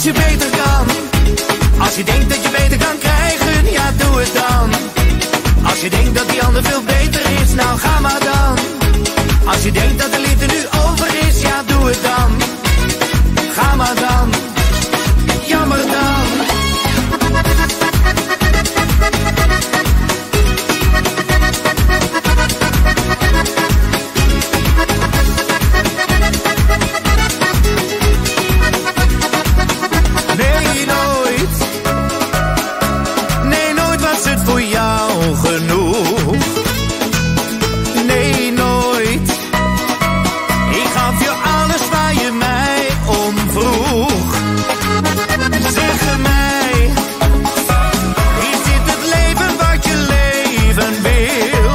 Als je beter kan, als je denkt dat je beter kan krijgen, ja doe het dan. Als je denkt dat die ander veel beter is, nou ga maar dan. Als je denkt dat de liefde nu over is, ja doe het dan. Ga maar dan, jammer dan. Nee, nooit. Nee, nooit was het voor jou genoeg. Nee, nooit. Ik gaf je alles waar je mij om vroeg. Zeg mij, is dit het leven wat je leven wil?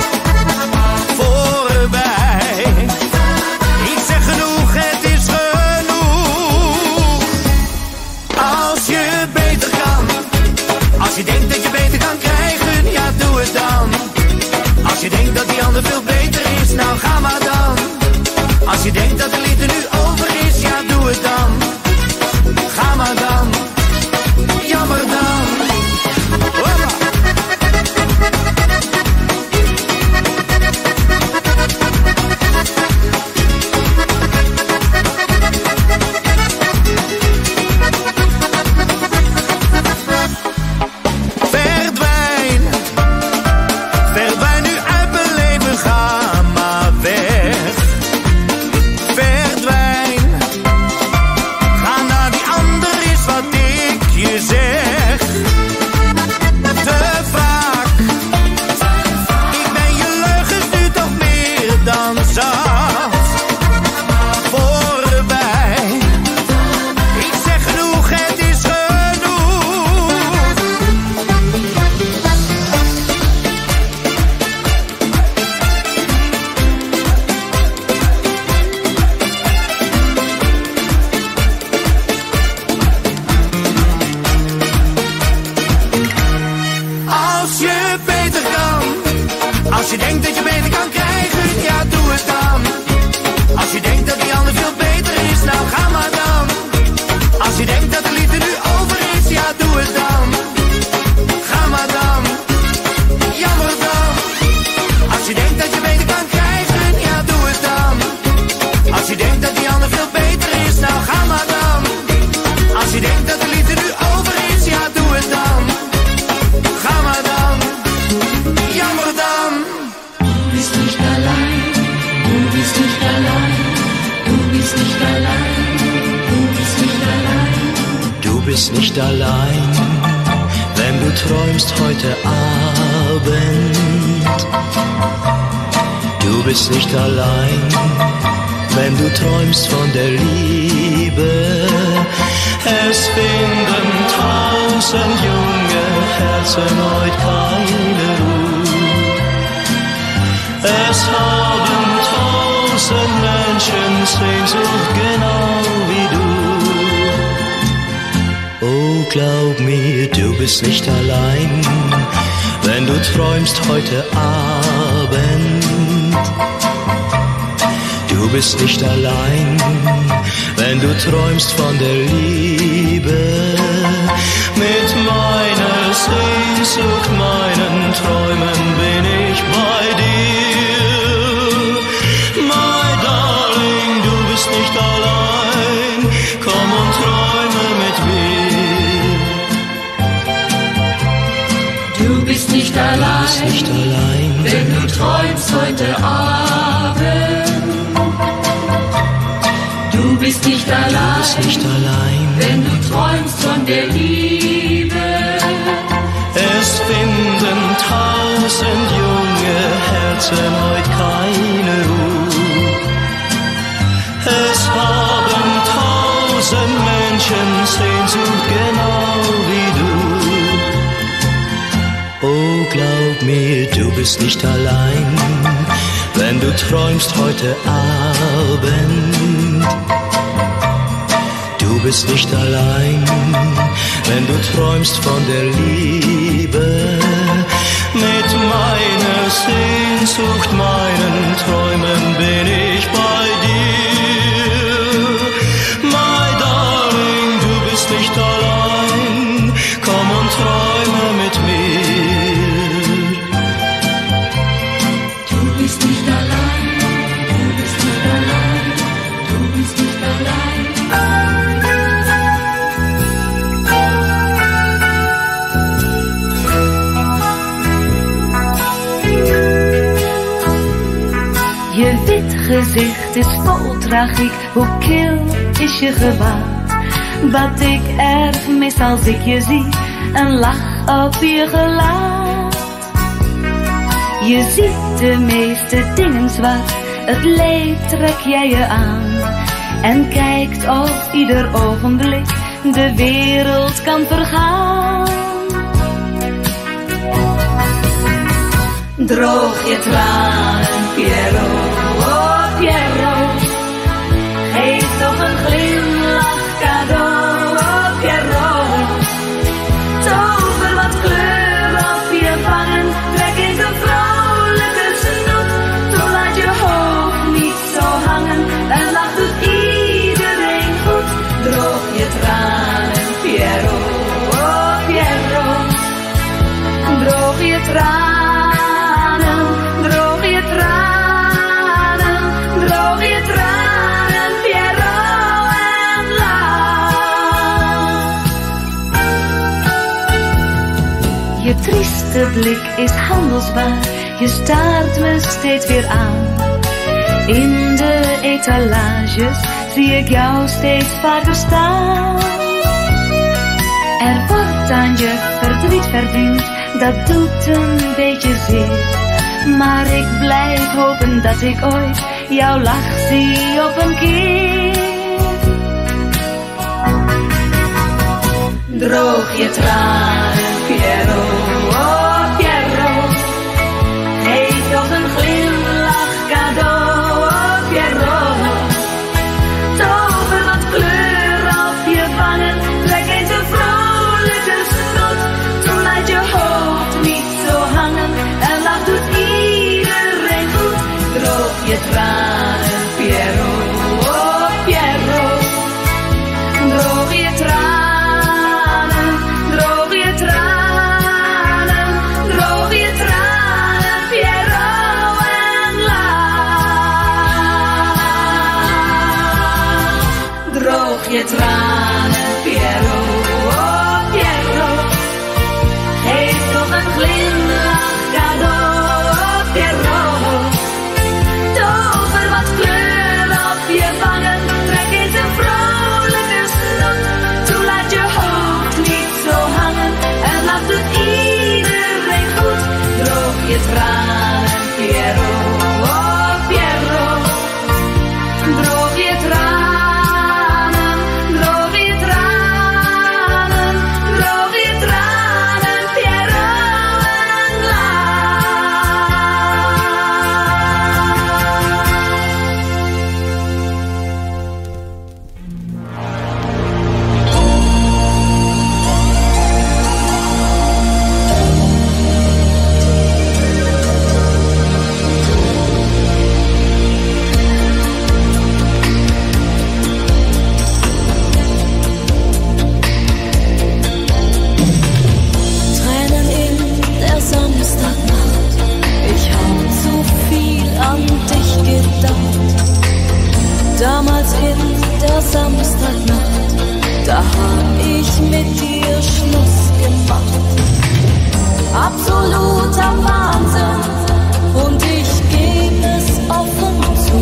Voorbij. Ik zeg genoeg, het is genoeg. Als je beter kan, als je denkt dat je beter kan krijgen, ja doe het dan. Als je denkt dat die ander veel beter is, nou ga maar dan. Als je denkt dat de liefde nu over is, ja doe het dan. Ga maar dan, jammer dan. Hoppa. Verdwijn, verdwijn nu uit mijn leven, ga maar weg. Verdwijn, ga naar die ander, is wat ik je zeg. Te vaak, ik ben je leugens nu toch meer dan zat. Voorbij, ik zeg genoeg, het is genoeg. Als je beter kan, als je denkt dat je beter kan krijgen, ja doe het dan. Als je denkt dat die ander veel beter is, nou ga maar dan. Als je denkt dat de liefde nu over is, ja doe het dan. Ga maar dan, jammer dan. Als je denkt dat je beter kan krijgen, ja doe het dan. Als je denkt dat die ander veel beter is, nou ga maar dan. Als je denkt dat de liefde nu over is, ja doe het dan. Ga maar dan, jammer dan. Du bist nicht allein, du bist nicht allein, du bist nicht allein, du bist nicht allein. Du bist nicht allein, wenn du träumst heute Abend. Du bist nicht allein, wenn du träumst von der Liebe. Es finden tausend junge Herzen heute keine Ruhe. Es haben tausend Menschen Sehnsucht genau wie du. Oh, glaub mir, du bist nicht allein, wenn du träumst heute Abend. Du bist nicht allein, wenn du träumst von der Liebe. Mit meiner Sehnsucht, meinen Träumen bin ich bei dir. My darling, du bist nicht allein, komm und träume mit mir. Du bist nicht allein, Du bist nicht allein, wenn du träumst heute Abend. Du bist nicht du allein, bist nicht allein. wenn du träumst von der Liebe. Es finden tausend junge Herzen heute keine Ruhe. Es haben tausend Menschen Sehnsucht genau wie du. Oh, glaub mir, du bist nicht allein, wenn du träumst heute Abend. Du bist nicht allein, wenn du träumst von der Liebe. Mit meiner Sehnsucht, meinen Träumen bin ich bei dir. My darling, du bist gezicht is vol tragiek, hoe kil is je gewaad. Wat ik erg mis als ik je zie, een lach op je gelaat. Je ziet de meeste dingen zwart, het leed trek jij je aan. En kijkt of ieder ogenblik de wereld kan vergaan. Droog je tranen, Piero, oh Piero. Geef toch een glimlach cadeau, oh Piero. Tover wat kleur op je wangen, trek eens een vrolijke snoet. Toen laat je hoofd niet zo hangen, en lach doet iedereen goed. Droog je tranen, Piero, oh Piero. Droog je tranen. Je trieste blik is handelsbaar, je staart me steeds weer aan. In de etalages zie ik jou steeds vaker staan. Er wordt aan je verdriet verdiend, dat doet een beetje zeer. Maar ik blijf hopen dat ik ooit jouw lach zie op een keer. Droog je tranen, Piero, oh Piero. Geef toch een glimlach cadeau, oh Piero. Tover wat kleur op je wangen, trek eens een vrolijke snoet. Toen laat je hoofd niet zo hangen, en lach doet iedereen goed. Droog je tranen, Piero, oh Piero. Droog je tranen. Je tranen, Piero, oh Piero. Geef toch een glimlach cadeau, oh Piero. Tover wat kleur op je wangen, trek eens een vrolijke snoet. Toen laat je hoofd niet zo hangen, en lach doet iedereen goed. Droog je tranen, Piero, oh Piero. Droog je tranen. Damals in der Samstagnacht, da hab ich mit dir Schluss gemacht. Absoluter Wahnsinn, und ich geb es offen zu.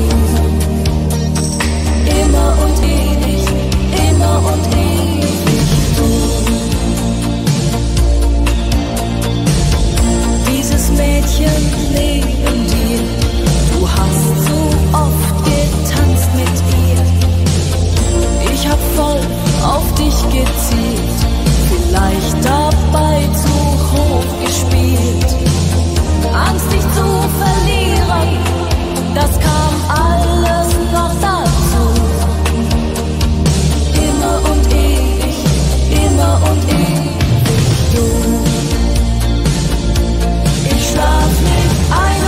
Immer und ewig, immer und ewig du. Dieses Mädchen neben dir, du hast so oft getanzt mit ihr. Ich hab voll auf dich gezielt, vielleicht dabei zu hoch gespielt. Angst dich zu verlieren, das kam alles noch dazu. Immer und ewig, immer und ewig du. Ich schlaf nicht ein.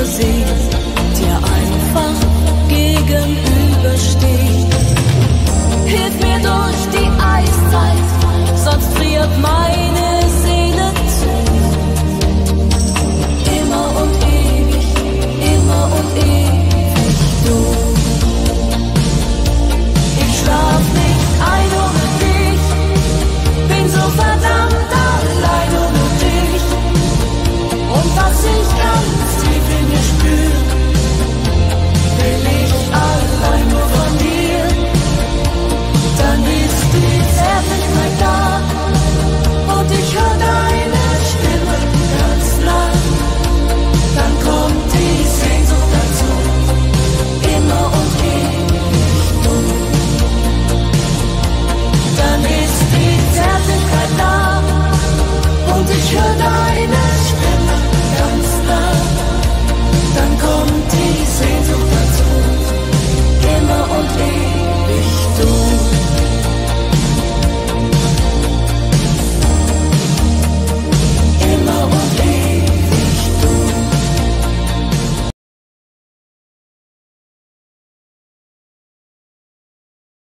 Musik.